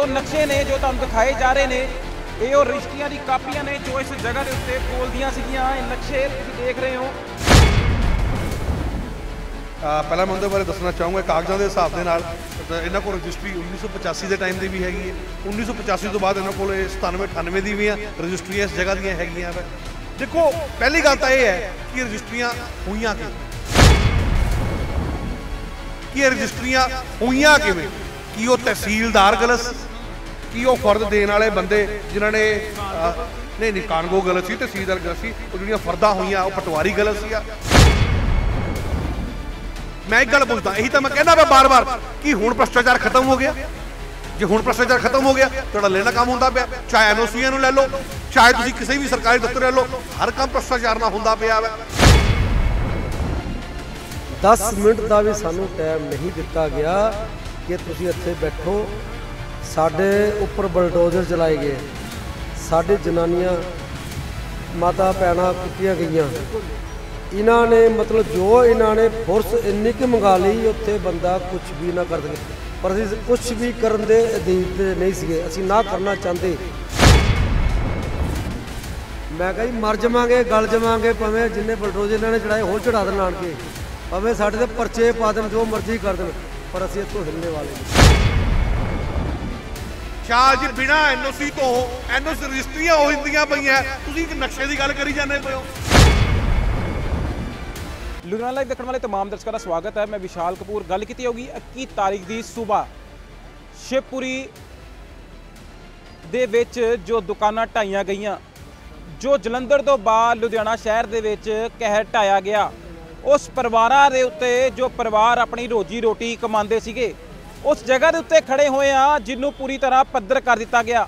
नक्शे ने जो तुहानूं दिखाए जा रहे ने, ये वो रजिस्ट्रियां दी कापियां ने जो इस जगह के उत्ते बोलदियां सीगियां। नक्शे तुसीं देख रहे हो। पहला मैं उनके बारे दसना चाहूँगा कागज़ों के हिसाब के नाल इन्हों को रजिस्ट्री 1985 के टाइम की भी हैगी है। 1985 तो बाद इन्हों को 97-98 की भी रजिस्ट्रियाँ इस जगह दियाँ हैगियां। देखो पहली गल तो यह है कि रजिस्ट्रियाँ हुईयां कि रजिस्ट्रियाँ हुईयां किवें, कि वो तहसीलदार गलत सी, कि वो फर्द देने वाले बंदे जिन्होंने नहीं कानगो गलत सी, तहसीलदार गलत सी, वो जो फर्दा हुईयां वो पटवारी गलत सी। मैं एक गल पूछता, यही तो मैं कहना मैं बार बार कि हुण भ्रष्टाचार खत्म हो गया। जो हुण भ्रष्टाचार खत्म हो गया तो लेना काम होंदा पिया, चाहे एनओसीआं नूं लै लो, चाहे तुसीं किसी भी सरकारी दफ्तर ले लो, हर काम भ्रष्टाचार नाल होंदा पिया वा। 10 मिनट का भी सानू टाइम नहीं दिता गया कि तुसीं इत्थे बैठो। साडे उपर बलडोजर चलाए गए, साडे जनानियां माता भैणां कुੱਟੀਆਂ गईयां। इन्होंने मतलब जो इन्होंने फोर्स इन्नी कि मंगा ली, उत्थे बंदा कुछ भी ना कर सके। पर असीं कुछ भी करन दे अधीन नहीं सीगे, असीं ना करना चाहते। मैं कहा जी मर जावांगे गल जावांगे, भावें जिन्ने बलडोजर इन्होंने चढ़ाए होर चढ़ा देण आण के, भावें साडे ते परचे पा देण, जो मर्जी कर देण, पर असीं इत्थों हिलने वाले नहीं। शाह जी बिना एनओसी तो एनओसी रजिस्ट्रियां हो जांदियां पईयां, तुसीं एक नक्शे की गल करी जांदे पए हो। लुधियाना लाइव देखने वाले तमाम दर्शकों का स्वागत है। मैं विशाल कपूर। गल की होगी 21 तारीख की सुबह शिवपुरी दे विच जो दुकानां ढाईयां गईयां, जो जलंधर तो बाद लुधियाना शहर दे विच कहर ढाया गया। उस परिवारां दे उत्ते जो परिवार अपनी रोजी रोटी कमांदे सीगे, उस जगह दे उत्ते खड़े होए आ जिन्नू पूरी तरह पद्धर कर दिता गया।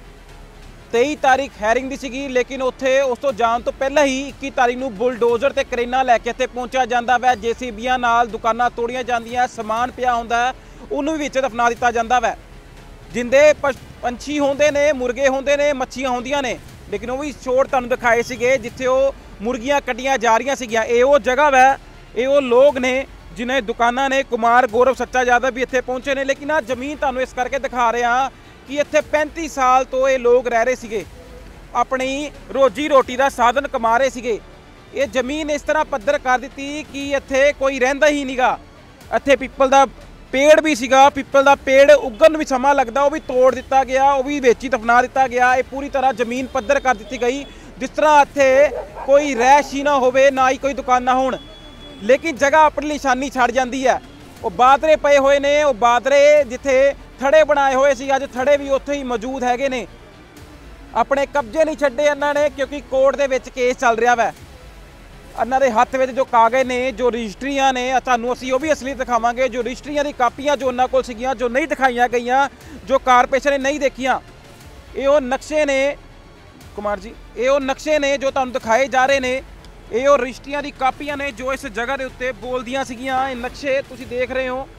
23 तारीख हैरिंग दी सीगी, लेकिन उत्थे उस तो जाण तो पहला ही 21 तारीख नूं बुलडोजर ते करेना लैके इत्थे पहुंचा जांदा वै। जेसीबीआं नाल दुकानां तोड़ियां जांदियां, समान पिया हुंदा उहनूं भी विच दफना दिता जांदा वै। जिंदे पंछी होंदे ने, मुर्गे होंदे ने, मच्छियां होंदियां ने, लेकिन वो भी शोर तुहानूं दिखाए सीगे जिथे वो मुर्गियां कट्टियां जा रहीआं सीगियां। ये वो जगह वै, ये वो लोग ने जिन्हें दुकानां ने। कुमार गौरव सच्चा यादव भी इत्थे पहुंचे ने, लेकिन आ जमीन तुहानूं इस करके दिखा रहे हां कि इत्थे 35 साल तो ये लोग रह रहे सीगे, अपनी रोजी रोटी का साधन कमा रहे सीगे। ये जमीन इस तरह पद्धर कर दी कि इत्थे कोई रहिंदा ही नहींगा। इत्थे पीपल का पेड़ भी सीगा, पीपल का पेड़ उगन भी समा लगता, वो भी तोड़ दिता गया, वो भी वेची दफना दिता गया। ये पूरी तरह जमीन पद्धर कर दी गई, जिस तरह इत्थे कोई रैश ही ना होवे, ना ही कोई दुकाना होण, लेकिन जगह अपनी निशानी छड़ जाती है। वो बादरे पे हुए ने, वो बादरे जिथे थड़े बनाए हुए सी, अज थड़े भी उत्थे ही मौजूद हैगे ने। अपने कब्जे नहीं छड्डे इन्होंने, क्योंकि कोर्ट दे विच केस चल रहा वै। इन्हां दे हत्थ विच जो कागज़ ने, जो रजिस्ट्रियां ने, तुहानूं असीं वो भी असली दिखावांगे। जो रजिस्ट्रियां दी कापियां जो उन्हां कोल सीगियां, जो नहीं दिखाईयां गईयां, जो कारपोरेशन ने नहीं देखियां, ये वो नक्शे ने कुमार जी, ये वो नक्शे ने जो तुहानूं दिखाए जा रहे ने। ये वो रजिस्ट्रियां दी कापियां ने जो इस जगह के उत्ते बोलदियां सीगियां। नक्शे तुसीं देख रहे हो,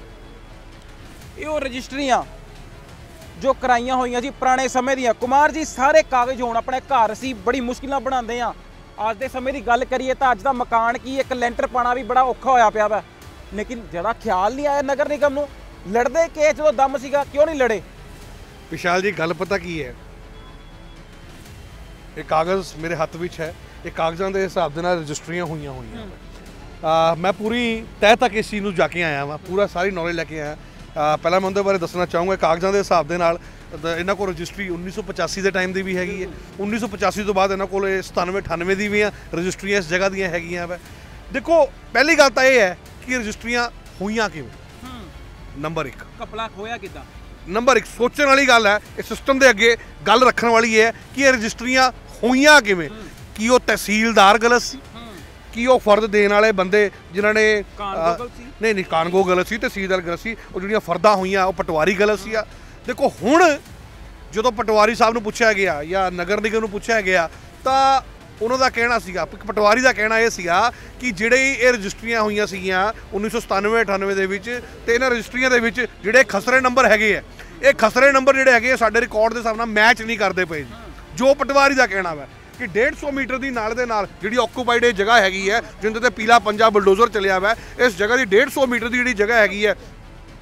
ये वो रजिस्ट्रियां जो कराइयां होईयां जी पुराने समय दियां। कुमार जी सारे कागज़ होण अपने घर असीं बड़ी मुश्किल नाल बनांदे आ। अज दे समय की गल करिए तो अज दा मकान की एक लैंटर पाना भी बड़ा औखा होया पिया वा, लेकिन ज़्यादा ख्याल नहीं आया नगर निगम नूं। लड़दे केस जो दम सीगा, क्यों नहीं लड़े? विशाल जी गल पता की है, ये कागज़ मेरे हत्थ विच है, ये कागज़ों के हिसाब के नाल रजिस्ट्रियां हुईयां होईयां। मैं पूरी तह तक इस चीज़ नूं जाके आया वा, पूरा सारी नॉलेज लैके आया। पहला मैं उनके बारे दसना चाहूँगा कागज़ों के हिसाब के नाल इन्हों को रजिस्ट्री 1985 के टाइम की भी हैगी है। 1985 तो बाद इन्हों को 97-98 की भी रजिस्ट्रियां इस जगह दियाँ हैगियां वा। देखो पहली गल तो यह है कि रजिस्ट्रियां हुईयां किवें, नंबर 1 कपड़ा खोया किदां, नंबर 1 सोचने वाली गल है। इस सिस्टम के अगे गल रखने वाली है कि ये रजिस्ट्रियां हुईयां किवें, कि वो तहसीलदार गलत सी, कि वो फर्द देने वाले बंदे जिन्होंने नहीं कानगो गलत सी, तहसीलदार गलत सी, वो जो फर्दा हुईयां वो पटवारी गलत सी। देखो हुण जो पटवारी साहब नूं पुछया गया या नगर निगम नूं पुछया गया तो उन्हों का कहना सीगा, पटवारी का कहना यह सीगा कि जिहड़े ये रजिस्ट्रियां हुईयां सीगियां 1997-98 दे विच ते इन्हां रजिस्ट्रियां दे विच जिहड़े खसरे नंबर हैगे आ, ये खसरे नंबर जिहड़े हैगे साडे रिकॉर्ड के हिसाब नाल मैच नहीं करते पे जी। जो पटवारी का कहना वा कि 150 मीटर की नाल दे नाल जिहड़ी ऑक्यूपाइड ये जगह हैगी है, जिंदे ते पीला पंजा बुलडोजर चलिया वा, इस जगह की 150 मीटर की जिहड़ी जगह हैगी है,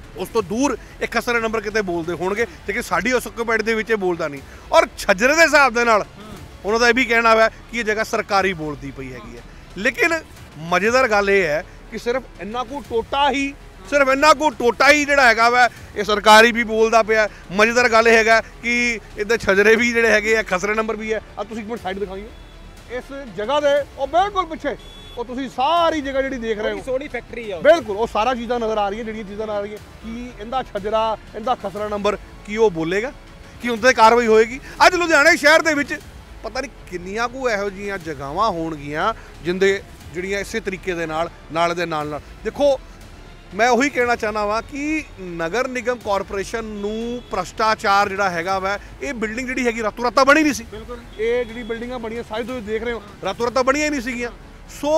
ਉਸ ਤੋਂ ਦੂਰ ਇਹ ਖਸਰੇ ਨੰਬਰ ਕਿਤੇ ਬੋਲਦੇ ਹੋਣਗੇ ਲੇਕਿਨ ਸਾਡੀ ਉਸ ਆਕੂਪਾਈਡ ਦੇ ਵਿੱਚ ਇਹ ਬੋਲਦਾ ਨਹੀਂ। ਔਰ ਛੱਜਰੇ ਦੇ ਹਿਸਾਬ ਦੇ ਨਾਲ ਉਹਨਾਂ ਦਾ ਇਹ ਵੀ ਕਹਿਣਾ ਹੈ ਕਿ ਇਹ ਜਗ੍ਹਾ ਸਰਕਾਰੀ ਬੋਲਦੀ ਪਈ ਹੈਗੀ ਹੈ। ਲੇਕਿਨ ਮਜ਼ੇਦਾਰ ਗੱਲ ਇਹ ਹੈ ਕਿ ਸਿਰਫ ਇੰਨਾ ਕੁ ਟੋਟਾ ਹੀ ਜਿਹੜਾ ਹੈਗਾ ਵਾ ਇਹ ਸਰਕਾਰੀ ਵੀ ਬੋਲਦਾ ਪਿਆ। ਮਜ਼ੇਦਾਰ ਗੱਲ ਇਹ ਹੈਗਾ ਕਿ ਇਹਦੇ ਛਜਰੇ ਵੀ ਜਿਹੜੇ ਹੈਗੇ ਆ ਖਸਰੇ ਨੰਬਰ ਵੀ ਹੈ। ਆ ਤੁਸੀਂ ਇੱਕ ਮਿੰਟ ਸਾਈਡ ਦਿਖਾਈਓ, ਇਸ ਜਗ੍ਹਾ ਦੇ ਉਹ ਬਿਲਕੁਲ ਪਿੱਛੇ ਉਹ ਤੁਸੀਂ ਸਾਰੀ ਜਗ੍ਹਾ ਜਿਹੜੀ ਦੇਖ ਰਹੇ ਹੋ ਸੋਹਣੀ ਫੈਕਟਰੀ ਆ, ਬਿਲਕੁਲ ਉਹ ਸਾਰਾ ਚੀਜ਼ਾਂ ਨਜ਼ਰ ਆ ਰਹੀਆਂ, ਜਿਹੜੀਆਂ ਚੀਜ਼ਾਂ ਨਜ਼ਰ ਆ ਰਹੀਆਂ ਕਿ ਇਹਦਾ ਛਜਰਾ ਇਹਦਾ ਖਸਰਾ ਨੰਬਰ ਕੀ ਉਹ ਬੋਲੇਗਾ ਕਿ ਉਹਨਾਂ 'ਤੇ ਕਾਰਵਾਈ ਹੋਏਗੀ। ਅੱਜ ਲੁਧਿਆਣਾ ਸ਼ਹਿਰ ਦੇ ਵਿੱਚ ਪਤਾ ਨਹੀਂ ਕਿੰਨੀਆਂ ਕੁ ਇਹੋ ਜਿਹੀਆਂ ਜਗ੍ਹਾਵਾਂ ਹੋਣਗੀਆਂ ਜਿਹੜੀਆਂ ਇਸੇ ਤਰੀਕੇ ਦੇ ਨਾਲ ਦੇ ਨਾਲ ਦੇਖੋ ਮੈਂ ਉਹੀ ਕਹਿਣਾ ਚਾਹੁੰਦਾ ਵਾਂ ਕਿ ਨਗਰ ਨਿਗਮ ਕਾਰਪੋਰੇਸ਼ਨ ਨੂੰ ਭ੍ਰਸ਼ਟਾਚਾਰ ਜਿਹੜਾ ਹੈਗਾ ਵਾ ਇਹ ਬਿਲਡਿੰਗ ਜਿਹੜੀ ਹੈਗੀ ਰਾਤੋਂ ਰਾਤਾਂ ਬਣੀ ਨਹੀਂ ਸੀ। ਬਿਲਕੁਲ ਇਹ ਜਿਹੜੀ ਬਿਲਡਿੰਗਾਂ ਬਣੀਆਂ ਸਾਰੀ ਤੁਸੀਂ ਦੇਖ ਰਹੇ ਹੋ ਰਾਤੋਂ ਰਾਤਾਂ ਬਣੀਆਂ ਹੀ ਨਹੀਂ ਸੀਗੀਆਂ। ਸੋ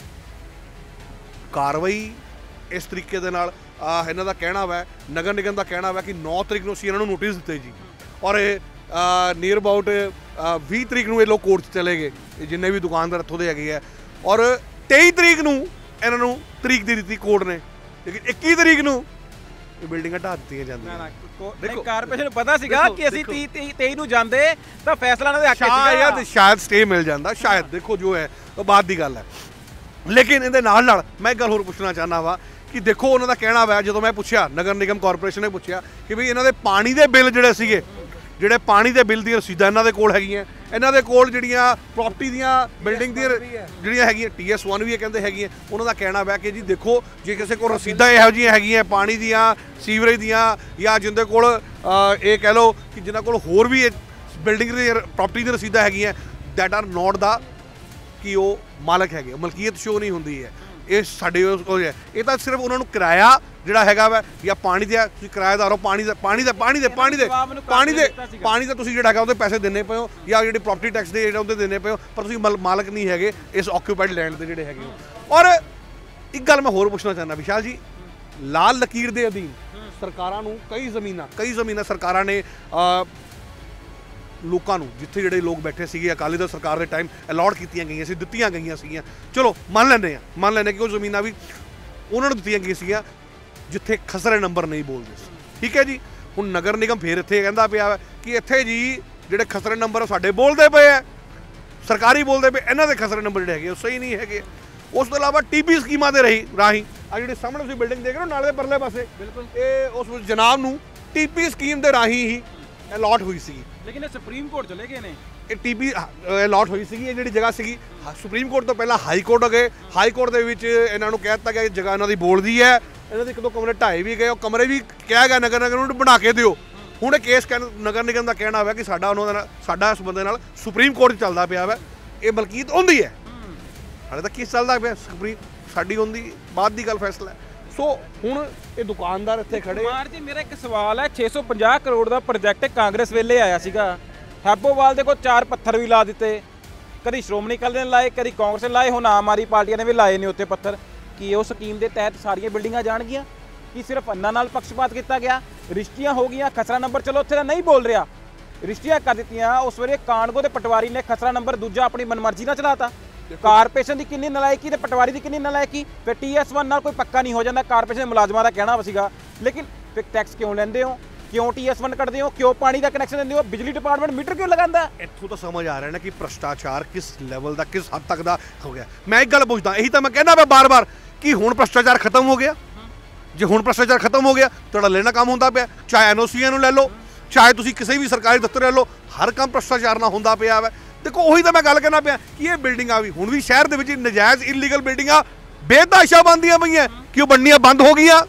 ਕਾਰਵਾਈ ਇਸ ਤਰੀਕੇ ਦੇ ਨਾਲ ਇਹਨਾਂ ਦਾ ਕਹਿਣਾ ਵਾ, ਨਗਰ ਨਿਗਮ ਦਾ ਕਹਿਣਾ ਵਾ ਕਿ 9 ਤਰੀਕ ਨੂੰ ਅਸੀਂ ਇਹਨਾਂ ਨੂੰ ਨੋਟਿਸ ਦਿੱਤੇ ਜੀ ਔਰ ਇਹ ਨੀਅਰ ਅਬਾਊਟ 20 ਤਰੀਕ ਨੂੰ ਇਹ ਲੋਕ ਕੋਰਟ 'ਚ ਚਲੇ ਗਏ ਜਿੰਨੇ ਵੀ ਦੁਕਾਨਦਾਰ ਇੱਥੋਂ ਦੇ ਹੈਗੇ ਆ ਔਰ 23 ਤਰੀਕ ਨੂੰ ਇਹਨਾਂ ਨੂੰ ਤਰੀਕ ਦੇ ਦਿੱਤੀ ਕੋਰਟ ਨੇ ਲੇਕਿਨ 21 ਤਰੀਕ ਨੂੰ ਇਹ ਬਿਲਡਿੰਗਾਂ ਢਾਹ ਦਿੱਤੀਆਂ ਜਾਂਦੀਆਂ। ਦੇਖੋ ਕਾਰਪੋਰੇਸ਼ਨ ਨੂੰ ਪਤਾ ਸੀਗਾ ਕਿ ਅਸੀਂ 23 ਨੂੰ ਜਾਂਦੇ ਤਾਂ ਫੈਸਲਾ ਇਹਨਾਂ ਦੇ ਹੱਕ 'ਚ ਸੀਗਾ, ਸ਼ਾਇਦ ਸਟੇ ਮਿਲ ਜਾਂਦਾ, ਸ਼ਾਇਦ ਦੇਖੋ ਜੋ ਹੈ ਉਹ ਬਾਅਦ ਦੀ ਗੱਲ ਹੈ। ਲੇਕਿਨ ਇਹਦੇ ਨਾਲ ਮੈਂ ਇੱਕ ਗੱਲ ਹੋਰ ਪੁੱਛਣਾ ਚਾਹੁੰਦਾ ਵਾ ਕਿ ਦੇਖੋ ਉਹਨਾਂ ਦਾ ਕਹਿਣਾ ਵਾ, ਜਦੋਂ ਮੈਂ ਪੁੱਛਿਆ ਨਗਰ ਨਿਗਮ ਕਾਰਪੋਰੇਸ਼ਨ ਨੇ ਪੁੱਛਿਆ ਕਿ ਵੀ ਇਹਨਾਂ ਦੇ ਪਾਣੀ ਦੇ ਬਿੱਲ ਜਿਹੜੇ ਪਾਣੀ ਦੇ ਬਿੱਲ ਦੀਆਂ ਰਸੀਦਾਂ ਇਹਨਾਂ ਦੇ ਕੋਲ ਹੈਗੀਆਂ, ਇਹਨਾਂ ਦੇ ਕੋਲ ਜਿਹੜੀਆਂ ਪ੍ਰਾਪਰਟੀ ਦੀਆਂ ਬਿਲਡਿੰਗ ਦੀਆਂ ਜਿਹੜੀਆਂ ਹੈਗੀਆਂ TS1 ਵੀ ਇਹ ਕਹਿੰਦੇ ਹੈਗੀਆਂ, ਉਹਨਾਂ ਦਾ ਕਹਿਣਾ ਵਾ ਕਿ ਜੀ ਦੇਖੋ ਜੇ ਕਿਸੇ ਕੋਲ ਰਸੀਦਾਂ ਇਹੋ ਜਿਹੀਆਂ ਹੈਗੀਆਂ ਪਾਣੀ ਦੀਆਂ ਸੀਵਰੇਜ ਦੀਆਂ ਜਾਂ ਜਿਹਦੇ ਕੋਲ ਇਹ ਕਹਿ ਲਓ ਕਿ ਜਿਨ੍ਹਾਂ ਕੋਲ ਹੋਰ ਵੀ ਬਿਲਡਿੰਗ ਦੀ ਪ੍ਰਾਪਰਟੀ ਦੀਆਂ ਰਸੀਦਾਂ ਹੈਗੀਆਂ ਦੈਟ ਆਰ ਨੋਟ ਦਾ ਕਿ ਉਹ ਮਾਲਕ ਹੈਗੇ, ਮਲਕੀਅਤ ਸ਼ੋ ਨਹੀਂ ਹੁੰਦੀ ਹੈ। ਇਹ ਸਾਡੇ ਇਹ ਤਾਂ ਸਿਰਫ ਉਹਨਾਂ ਨੂੰ ਕਿਰਾਇਆ ਜਿਹੜਾ ਹੈਗਾ ਵਾ ਜਾਂ ਪਾਣੀ ਦਾ ਤੁਸੀਂ ਕਿਰਾਏਦਾਰ ਹੋ ਪਾਣੀ ਦਾ ਤੁਸੀਂ ਜਿਹੜਾ ਹੈਗਾ ਉਹਦੇ ਪੈਸੇ ਦਿੰਨੇ ਪਏ ਹੋ ਜਾਂ ਜਿਹੜੇ ਪ੍ਰਾਪਰਟੀ ਟੈਕਸ ਦੇ ਜਿਹੜੇ ਉਹਦੇ ਦਿੰਨੇ ਪਏ ਹੋ ਪਰ ਤੁਸੀਂ ਮਾਲਕ ਨਹੀਂ ਹੈਗੇ ਇਸ ਆਕੂਪਾਈਡ ਲੈਂਡ ਦੇ ਜਿਹੜੇ ਹੈਗੇ ਹੋ। ਔਰ ਇੱਕ ਗੱਲ ਮੈਂ ਹੋਰ ਪੁੱਛਣਾ ਚਾਹੁੰਦਾ ਵਿਸ਼ਾਲ ਜੀ, ਲਾਲ ਲਕੀਰ ਦੇ ਅਧੀਨ ਸਰਕਾਰਾਂ ਨੂੰ ਕਈ ਜ਼ਮੀਨਾਂ ਸਰਕਾਰਾਂ ਨੇ ਲੋਕਾਂ ਨੂੰ ਜਿੱਥੇ ਜਿਹੜੇ ਲੋਕ ਬੈਠੇ ਸੀਗੇ ਅਕਾਲੀ ਦਲ ਸਰਕਾਰ ਦੇ ਟਾਈਮ ਅਲਾਟ ਕੀਤੀਆਂ ਗਈਆਂ ਸੀ, ਦਿੱਤੀਆਂ ਗਈਆਂ ਸੀਗੀਆਂ। ਚਲੋ ਮੰਨ ਲੈਂਦੇ ਕਿ ਉਹ ਜ਼ਮੀਨਾਂ ਵੀ ਉਹਨਾਂ ਨੂੰ ਦਿੱਤੀਆਂ ਗਈਆਂ ਸੀਗੀਆਂ ਜਿੱਥੇ ਖਸਰੇ ਨੰਬਰ ਨਹੀਂ ਬੋਲਦੇ ਸੀ, ਠੀਕ ਹੈ ਜੀ। ਹੁਣ ਨਗਰ ਨਿਗਮ ਫੇਰ ਇੱਥੇ ਕਹਿੰਦਾ ਪਿਆ ਕਿ ਇੱਥੇ ਜੀ ਜਿਹੜੇ ਖਸਰੇ ਨੰਬਰ ਸਾਡੇ ਬੋਲਦੇ ਪਏ ਆ ਸਰਕਾਰੀ ਬੋਲਦੇ ਪਏ, ਇਹਨਾਂ ਦੇ ਖਸਰੇ ਨੰਬਰ ਜਿਹੜੇ ਹੈਗੇ ਉਹ ਸਹੀ ਨਹੀਂ ਹੈਗੇ। ਉਸ ਤੋਂ ਇਲਾਵਾ TP ਸਕੀਮਾਂ ਦੇ ਰਾਹੀਂ ਆ ਜਿਹੜੇ ਸਾਹਮਣੇ ਤੁਸੀਂ ਬਿਲਡਿੰਗ ਦੇਖ ਰਹੇ ਹੋ ਨਾਲੇ ਦੇ ਪਰਲੇ ਪਾਸੇ ਬਿਲਕੁਲ ਇਹ ਉਸ ਜਨਾਬ ਨੂੰ TP ਸਕੀਮ ਦੇ ਰਾਹੀਂ ਹੀ ਅਲਾਟ ਹੋਈ ਸੀਗੀ ਲੇਕਿਨ ਇਹ ਸੁਪਰੀਮ ਕੋਰਟ ਚਲੇ ਗਏ ਨੇ। ਇਹ TP ਅਲਾਟ ਹੋਈ ਸੀਗੀ, ਇਹ ਜਿਹੜੀ ਜਗ੍ਹਾ ਸੀਗੀ ਸੁਪਰੀਮ ਕੋਰਟ ਤੋਂ ਪਹਿਲਾਂ ਹਾਈ ਕੋਰਟ ਹੋ ਗਏ। ਹਾਈ ਕੋਰਟ ਦੇ ਵਿੱਚ ਇਹਨਾਂ ਨੂੰ ਕਹਿ ਦਿੱਤਾ ਗਿਆ ਕਿ ਜਗ੍ਹਾ ਇਹਨਾਂ ਦੀ ਬੋਲਦੀ ਹੈ, ਇਹਨਾਂ ਦੇ 1-2 ਕਮਰੇ ਢਾਏ ਵੀ ਗਏ, ਉਹ ਕਮਰੇ ਵੀ ਕਿਹਾ ਗਿਆ ਨਗਰ ਨਿਗਮ ਨੂੰ ਬਣਾ ਕੇ ਦਿਓ। ਹੁਣ ਇਹ ਕੇਸ ਨਗਰ ਨਿਗਮ ਦਾ ਕਹਿਣਾ ਹੋਇਆ ਕਿ ਸਾਡਾ ਇਸ ਬੰਦੇ ਨਾਲ ਸੁਪਰੀਮ ਕੋਰਟ 'ਚ ਚੱਲਦਾ ਪਿਆ ਵਾ, ਇਹ ਮਲਕੀਅਤ ਹੁੰਦੀ ਹੈ, ਹਾਲੇ ਤੱਕ ਕੇਸ ਚੱਲਦਾ ਪਿਆ, ਸਾਡੀ ਹੁੰਦੀ ਬਾਅਦ ਦੀ ਗੱਲ ਫੈਸਲਾ ਹੈ। ਸੋ ਹੁਣ ਇਹ ਦੁਕਾਨਦਾਰ ਇੱਥੇ ਖੜੇ। ਕੁਮਾਰ ਜੀ ਮੇਰਾ ਇੱਕ ਸਵਾਲ ਹੈ, 650 ਕਰੋੜ ਦਾ ਪ੍ਰੋਜੈਕਟ ਕਾਂਗਰਸ ਵੇਲੇ ਆਇਆ ਸੀਗਾ, ਹੈਬੋਵਾਲ ਦੇ ਕੋਲ 4 ਪੱਥਰ ਵੀ ਲਾ ਦਿੱਤੇ, ਕਦੀ ਸ਼੍ਰੋਮਣੀ ਅਕਾਲੀ ਦਲ ਨੇ ਲਾਏ, ਕਦੀ ਕਾਂਗਰਸ ਨੇ ਲਾਏ, ਹੁਣ ਆਮ ਆਦਮੀ ਪਾਰਟੀਆਂ ਨੇ ਵੀ ਲਾਏ ਨੇ ਉੱਤੇ ਪੱਥਰ। ਕੀ ਉਹ ਸਕੀਮ ਦੇ ਤਹਿਤ ਸਾਰੀਆਂ ਬਿਲਡਿੰਗਾਂ ਜਾਣਗੀਆਂ? ਕੀ ਸਿਰਫ ਅੰਨਾਂ ਨਾਲ ਪੱਖਪਾਤ ਕੀਤਾ ਗਿਆ? ਰਜਿਸਟਰੀਆਂ ਹੋ ਗਈਆਂ, ਖਸਰਾ ਨੰਬਰ ਚਲੋ ਉੱਥੇ ਦਾ ਨਹੀਂ ਬੋਲ ਰਿਹਾ, ਰਜਿਸਟਰੀਆਂ ਕਰ ਦਿੱਤੀਆਂ। ਉਸ ਵੇਲੇ ਕਾਂਗੋ ਦੇ ਪਟਵਾਰੀ ਨੇ ਖਸਰਾ ਨੰਬਰ ਦੂਜਾ ਆਪਣੀ ਮਨਮਰਜ਼ੀ ਨਾਲ ਚਲਾਤਾ। ਕਾਰਪੋਰੇਸ਼ਨ ਦੀ ਕਿੰਨੀ ਨਲਾਇਕੀ ਤੇ ਪਟਵਾਰੀ ਦੀ ਕਿੰਨੀ ਨਲਾਇਕੀ। ਫਿਰ TS1 ਨਾਲ ਕੋਈ ਪੱਕਾ ਨਹੀਂ ਹੋ ਜਾਂਦਾ, ਕਾਰਪੋਰੇਸ਼ਨ ਦੇ ਮੁਲਾਜ਼ਮਾਂ ਦਾ ਕਹਿਣਾ ਸੀਗਾ। ਲੇਕਿਨ ਫਿਰ ਟੈਕਸ ਕਿਉਂ ਲੈਂਦੇ ਹੋ, ਕਿਉਂ TS1 ਕੱਢਦੇ ਹੋ, ਕਿਉਂ ਪਾਣੀ ਦਾ ਕਨੈਕਸ਼ਨ ਦਿੰਦੇ ਹੋ, ਬਿਜਲੀ ਡਿਪਾਰਟਮੈਂਟ ਮੀਟਰ ਕਿਉਂ ਲਗਾਉਂਦਾ? ਇੱਥੋਂ ਤਾਂ ਸਮਝ ਆ ਰਿਹਾ ਨਾ ਕਿ ਭ੍ਰਸ਼ਟਾਚਾਰ ਕਿਸ ਲੈਵਲ ਦਾ ਕਿਸ ਹੱਦ ਤੱਕ ਦਾ ਹੋ ਗਿਆ। ਮੈਂ ਇੱਕ ਗੱਲ ਪੁੱਛਦਾ, ਇਹੀ ਤਾਂ ਮੈਂ ਕਹਿੰਦਾ ਮੈਂ ਬਾਰ-ਬਾਰ ਕਿ ਹੁਣ ਭ੍ਰਸ਼ਟਾਚਾਰ ਖਤਮ ਹੋ ਗਿਆ। ਜੇ ਹੁਣ ਭ੍ਰਸ਼ਟਾਚਾਰ ਖਤਮ ਹੋ ਗਿਆ ਤੁਹਾਡਾ ਲੈਣਾ ਕੰਮ ਹੁੰਦਾ ਪਿਆ, ਚਾਹੇ NOCਆਂ ਨੂੰ ਲੈ ਲਓ, ਚਾਹੇ ਤੁਸੀਂ ਕਿਸੇ ਵੀ ਸਰਕਾਰੀ ਦਫ਼ਤਰ ਲੈ ਲਓ, ਹਰ ਕੰਮ ਭ੍ਰਸ਼ਟਾਚਾਰ ਨਾਲ ਹੁੰਦਾ ਪਿਆ ਵਾ। ਦੇਖੋ ਉਹੀ ਤਾਂ ਮੈਂ ਗੱਲ ਕਰਨਾ ਪਿਆ ਕਿ ਇਹ ਬਿਲਡਿੰਗਾਂ ਵੀ ਹੁਣ ਵੀ ਸ਼ਹਿਰ ਦੇ ਵਿੱਚ ਨਜਾਇਜ਼ ਇਲੀਗਲ ਬਿਲਡਿੰਗਾਂ ਬੇਤਹਾਸ਼ਾ ਬਣਦੀਆਂ ਪਈਆਂ, ਕਿ ਉਹ ਬਣਨੀਆਂ ਬੰਦ ਹੋ ਗਈਆਂ?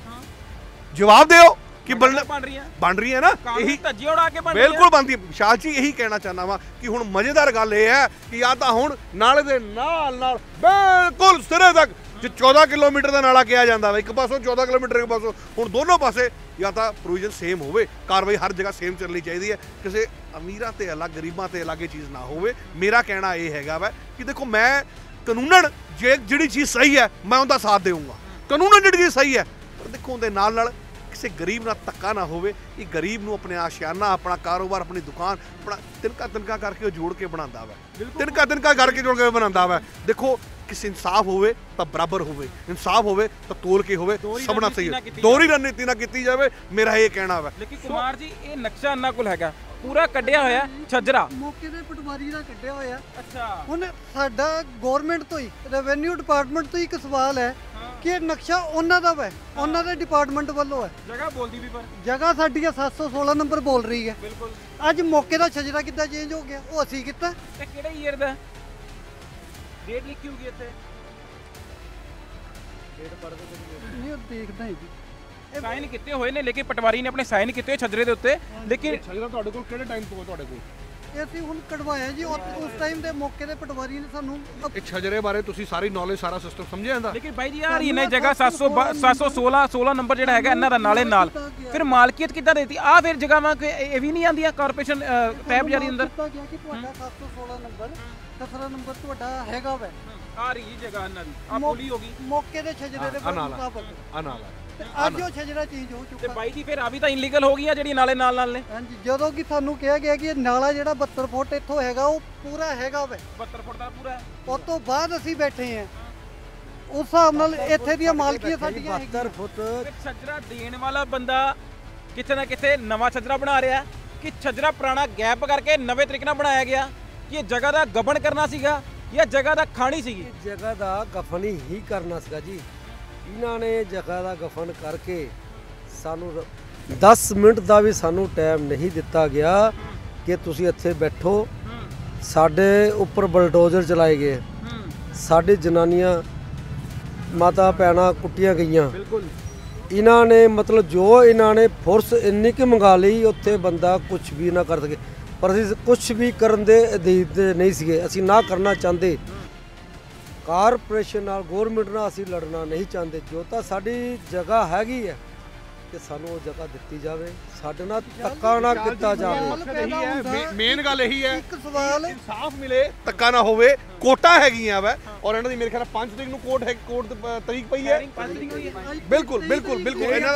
ਜਵਾਬ ਦਿਓ ਕਿ ਬਣ ਰਹੀਆਂ ਨਾ, ਇਹੀ ਧੱਜੀਆਂ ਉਡਾ ਕੇ ਬਿਲਕੁਲ ਬਣਦੀ। ਵਿਸ਼ਾਲ ਜੀ ਇਹੀ ਕਹਿਣਾ ਚਾਹੁੰਦਾ ਵਾਂ ਕਿ ਹੁਣ ਮਜ਼ੇਦਾਰ ਗੱਲ ਇਹ ਹੈ ਕਿ ਜਾਂ ਤਾਂ ਹੁਣ ਨਾਲੇ ਦੇ ਨਾਲ ਬਿਲਕੁਲ ਸਿਰੇ ਤੱਕ ਜੇ 14 ਕਿਲੋਮੀਟਰ ਦਾ ਨਾਲਾ ਕਿਹਾ ਜਾਂਦਾ ਵਾ, ਇੱਕ ਪਾਸੋਂ 14 ਕਿਲੋਮੀਟਰ ਇੱਕ ਪਾਸੋਂ, ਹੁਣ ਦੋਨੋਂ ਪਾਸੇ ਜਾਂ ਤਾਂ ਪ੍ਰੋਵੀਜ਼ਨ ਸੇਮ ਹੋਵੇ, ਕਾਰਵਾਈ ਹਰ ਜਗ੍ਹਾ ਸੇਮ ਚੱਲਣੀ ਚਾਹੀਦੀ ਹੈ, ਕਿਸੇ ਅਮੀਰਾਂ ਤੇ ਅਲੱਗ ਗਰੀਬਾਂ ਤੇ ਅਲੱਗ ਇਹ ਚੀਜ਼ ਨਾ ਹੋਵੇ। ਮੇਰਾ ਕਹਿਣਾ ਇਹ ਹੈਗਾ ਵਾ ਕਿ ਦੇਖੋ ਮੈਂ ਕਾਨੂੰਨਨ ਜਿਹੜੀ ਚੀਜ਼ ਸਹੀ ਹੈ ਮੈਂ ਉਹਦਾ ਸਾਥ ਦੇਵਾਂਗਾ, ਕਾਨੂੰਨਨ ਜਿਹੜੀ ਚੀਜ਼ ਸਹੀ ਹੈ, ਪਰ ਦੇਖੋ ਉਹਦੇ ਨਾਲ ਕਿਸੇ ਗਰੀਬ ਨਾਲ ਧੱਕਾ ਨਾ ਹੋਵੇ। ਇਹ ਗਰੀਬ ਨੂੰ ਆਪਣੇ ਆਸ਼ਿਆਨਾ, ਆਪਣਾ ਕਾਰੋਬਾਰ, ਆਪਣੀ ਦੁਕਾਨ, ਆਪਣਾ ਤਿਨਕਾ ਕਰਕੇ ਉਹ ਜੋੜ ਕੇ ਬਣਾਉਂਦਾ ਵਾ, ਤਿਨਕਾ ਕਰਕੇ ਜੋੜ ਕੇ ਬਣਾਉਂਦਾ ਵਾ। ਦੇਖੋ ਕਿਸੇ ਇਨਸਾਫ ਹੋਵੇ ਤਾਂ ਬਰਾਬਰ ਹੋਵੇ, ਇਨਸਾਫ ਹੋਵੇ ਤਾਂ ਤੋਲ ਕੇ ਹੋਵੇ, ਸਭਨਾ ਸਹੀ ਹੈ। ਦੋਹਰੀ ਰਣਨੀਤੀ ਨਾ ਕੀਤੀ ਜਾਵੇ, ਮੇਰਾ ਇਹ ਕਹਿਣਾ ਵਾ। ਲੇਕਿਨ ਕੁਮਾਰ ਜੀ ਇਹ ਨਕਸ਼ਾ ਇਹਨਾਂ ਕੋਲ ਹੈਗਾ ਪੂਰਾ ਕੱਢਿਆ ਹੋਇਆ ਛੱਜਰਾ ਮੌਕੇ ਦੇ ਪਟਵਾਰੀ ਦਾ ਕੱਢਿਆ ਹੋਇਆ। ਅੱਛਾ ਹੁਣ ਸਾਡਾ ਗਵਰਨਮੈਂਟ ਤੋਂ ਹੀ ਰੈਵਨਿਊ ਡਿਪਾਰਟਮੈਂਟ ਤੋਂ ਹੀ ਇੱਕ ਸਵਾਲ ਹੈ ਕਿ ਇਹ ਨਕਸ਼ਾ ਉਹਨਾਂ ਦਾ ਹੈ, ਉਹਨਾਂ ਦੇ ਡਿਪਾਰਟਮੈਂਟ ਵੱਲੋਂ ਹੈ। ਜਗ੍ਹਾ ਬੋਲਦੀ ਵੀ ਪਰ ਜਗ੍ਹਾ ਸਾਡੀ 716 ਨੰਬਰ ਬੋਲ ਰਹੀ ਹੈ। ਬਿਲਕੁਲ ਅੱਜ ਮੌਕੇ ਦਾ ਛਜਰਾ ਕਿੱਦਾਂ ਚੇਂਜ ਹੋ ਗਿਆ, ਉਹ ਅਸੀਂ ਕੀਤਾ। ਇਹ ਕਿਹੜੇ ਈਅਰ ਦਾ ਡੇਟ ਲਿਖੀ ਹੋਗੀ ਇੱਥੇ? ਨਹੀਂ ਉਹ ਦੇਖਦਾ ਹੈ ਜੀ, ਸਾਈਨ ਕੀਤੇ ਹੋਏ ਨੇ, ਲੇਕਿਨ ਪਟਵਾਰੀ ਨੇ ਆਪਣੇ ਸਾਈਨ ਕੀਤੇ ਹੋਏ ਛਜਰੇ ਦੇ ਉੱਤੇ। ਲੇਕਿਨ ਛਜਰਾ ਤੁਹਾਡੇ ਕੋਲ ਕਿਹੜੇ ਟਾਈਮ ਤੋਂ ਹੈ ਤੁਹਾਡੇ ਕੋਲ? ਇਹ ਅਸੀਂ ਹੁਣ ਕਢਵਾਇਆ ਜੀ, ਉਸ ਟਾਈਮ ਦੇ ਮੌਕੇ ਦੇ ਪਟਵਾਰੀ ਨੇ ਸਾਨੂੰ ਇਹ ਛਜਰੇ ਬਾਰੇ ਤੁਸੀਂ ਸਾਰੀ ਨੌਲੇਜ, ਸਾਰਾ ਸਿਸਟਮ ਸਮਝਿਆ ਜਾਂਦਾ? ਲੇਕਿਨ ਬਾਈ ਜੀ ਯਾਰ ਇਹਨੇ ਜਗ੍ਹਾ 716 ਨੰਬਰ ਜਿਹੜਾ ਹੈਗਾ ਇਹਨਾਂ ਦਾ ਨਾਲੇ ਨਾਲ, ਫਿਰ ਮਾਲਕੀਅਤ ਕਿੱਦਾਂ ਦੇਤੀ? ਆ ਫਿਰ ਜਗ੍ਹਾਵਾਂ ਇਹ ਵੀ ਨਹੀਂ ਆਉਂਦੀਆਂ ਕਾਰਪੋਰੇਸ਼ਨ ਟੈਬ ਜਾਰੀ ਅੰਦਰ? ਕੀਤਾ ਗਿਆ ਕਿ ਤੁਹਾਡਾ 716 ਨੰਬਰ, 17 ਨੰਬਰ ਤੁਹਾਡਾ ਹੈਗਾ ਵੈ। ਆ ਰਹੀ ਜਗ੍ਹਾ ਇਹਨਾਂ ਦੀ ਆ ਬੋਲੀ ਹੋ ਗਈ ਮੌਕੇ ਦੇ ਛਜਰੇ ਦੇ ਮੁਤਾਬਕ ਅਨਾਲਾ ਤੇ ਅੱਜ ਉਹ ਛਜਰਾ ਚੇਂਜ ਹੋ ਤੇ ਚੁੱਕਾ। ਬਾਈ ਜੀ ਫਿਰ ਆ ਵੀ ਤਾਂ ਇਲੀਗਲ ਹੋ ਗਈਆਂ ਜਿਹੜੀਆਂ ਨਾਲੇ ਨਾਲ ਨੇ। ਹਾਂਜੀ, ਜਦੋਂ ਕਿ ਸਾਨੂੰ ਕਿਹਾ ਗਿਆ ਕਿ ਇਹ ਨਾਲਾ ਜਿਹੜਾ 72 ਫੁੱਟ ਇੱਥੋਂ ਹੈਗਾ ਉਹ ਪੂਰਾ ਹੈਗਾ ਵੈ, 72 ਫੁੱਟ ਦਾ ਪੂਰਾ ਹੈ। ਉਸ ਤੋਂ ਬਾਅਦ ਅਸੀਂ ਬੈਠੇ ਹਾਂ, ਉਸ ਹਿਸਾਬ ਨਾਲ ਇੱਥੇ ਦੀਆਂ ਮਾਲਕੀਆਂ ਸਾਡੀਆਂ 72 ਫੁੱਟ ਫਿਰ ਛਜਰਾ ਦੇਣ ਵਾਲਾ ਬੰਦਾ ਕਿਤੇ ਨਾ ਕਿਤੇ ਨਵਾਂ ਛਜਰਾ ਬਣਾ ਰਿਹਾ ਕਿ ਛਜਰਾ ਪੁਰਾਣਾ ਗੈਪ ਕਰਕੇ ਨਵੇਂ ਤਰੀਕੇ ਨਾਲ ਬਣਾਇਆ ਗਿਆ ਕਿ ਇਹ ਜਗ੍ਹਾ ਦਾ ਗਬਨ ਕਰਨਾ ਸੀਗਾ ਜਾਂ ਜਗ੍ਹਾ ਦਾ ਖਾਣੀ ਸੀਗੀ? ਜਗ੍ਹਾ ਦਾ ਗਫਨ ਹੀ ਕਰਨਾ ਸੀਗਾ ਜੀ। ਇਹਨਾਂ ਨੇ ਜਗ੍ਹਾ ਦਾ ਗਫਨ ਕਰਕੇ ਸਾਨੂੰ 10 ਮਿੰਟ ਦਾ ਵੀ ਸਾਨੂੰ ਟਾਈਮ ਨਹੀਂ ਦਿੱਤਾ ਗਿਆ ਕਿ ਤੁਸੀਂ ਇੱਥੇ ਬੈਠੋ। ਸਾਡੇ ਉੱਪਰ ਬਲਡੋਜ਼ਰ ਚਲਾਏ ਗਏ, ਸਾਡੇ ਜਨਾਨੀਆਂ ਮਾਤਾ ਭੈਣਾਂ ਕੁੱਟੀਆਂ ਗਈਆਂ। ਬਿਲਕੁਲ ਇਹਨਾਂ ਨੇ ਮਤਲਬ ਜੋ ਇਹਨਾਂ ਨੇ ਫੋਰਸ ਇੰਨੀ ਕਿ ਮੰਗਾ ਲਈ, ਉੱਥੇ ਬੰਦਾ ਕੁਝ ਵੀ ਨਾ ਕਰ ਸਕੇ। ਪਰ ਅਸੀਂ ਕੁਝ ਵੀ ਕਰਨ ਦੇ ਅਧੀਨ ਨਹੀਂ ਸੀਗੇ, ਅਸੀਂ ਨਾ ਕਰਨਾ ਚਾਹੁੰਦੇ। ਕਾਰਪੋਰੇਸ਼ਨ ਨਾਲ, ਗੌਰਮੈਂਟ ਨਾਲ ਅਸੀਂ ਲੜਨਾ ਨਹੀਂ ਚਾਹੁੰਦੇ। ਜੋ ਤਾਂ ਸਾਡੀ ਜਗ੍ਹਾ ਹੈਗੀ ਹੈ ਤੇ ਸਾਨੂੰ ਉਹ ਜਗ੍ਹਾ ਦਿੱਤੀ ਜਾਵੇ, ਸਾਡੇ ਨਾਲ ਧੱਕਾ ਨਾ ਕੀਤਾ ਜਾਵੇ। ਮੇਨ ਗੱਲ ਇਹੀ ਹੈ, ਇੱਕ ਸਵਾਲ ਇਨਸਾਫ ਮਿਲੇ, ਧੱਕਾ ਨਾ ਹੋਵੇ। ਕੋਟਾ ਹੈਗੀਆਂ ਵਾ ਔਰ ਇਹਨਾਂ ਦੀ ਮੇਰੇ ਖਿਆਲ 5 ਤਰੀਕ ਨੂੰ ਕੋਰਟ ਤਰੀਕ ਪਈ ਹੈ। ਬਿਲਕੁਲ ਬਿਲਕੁਲ ਬਿਲਕੁਲ ਇਹਨਾਂ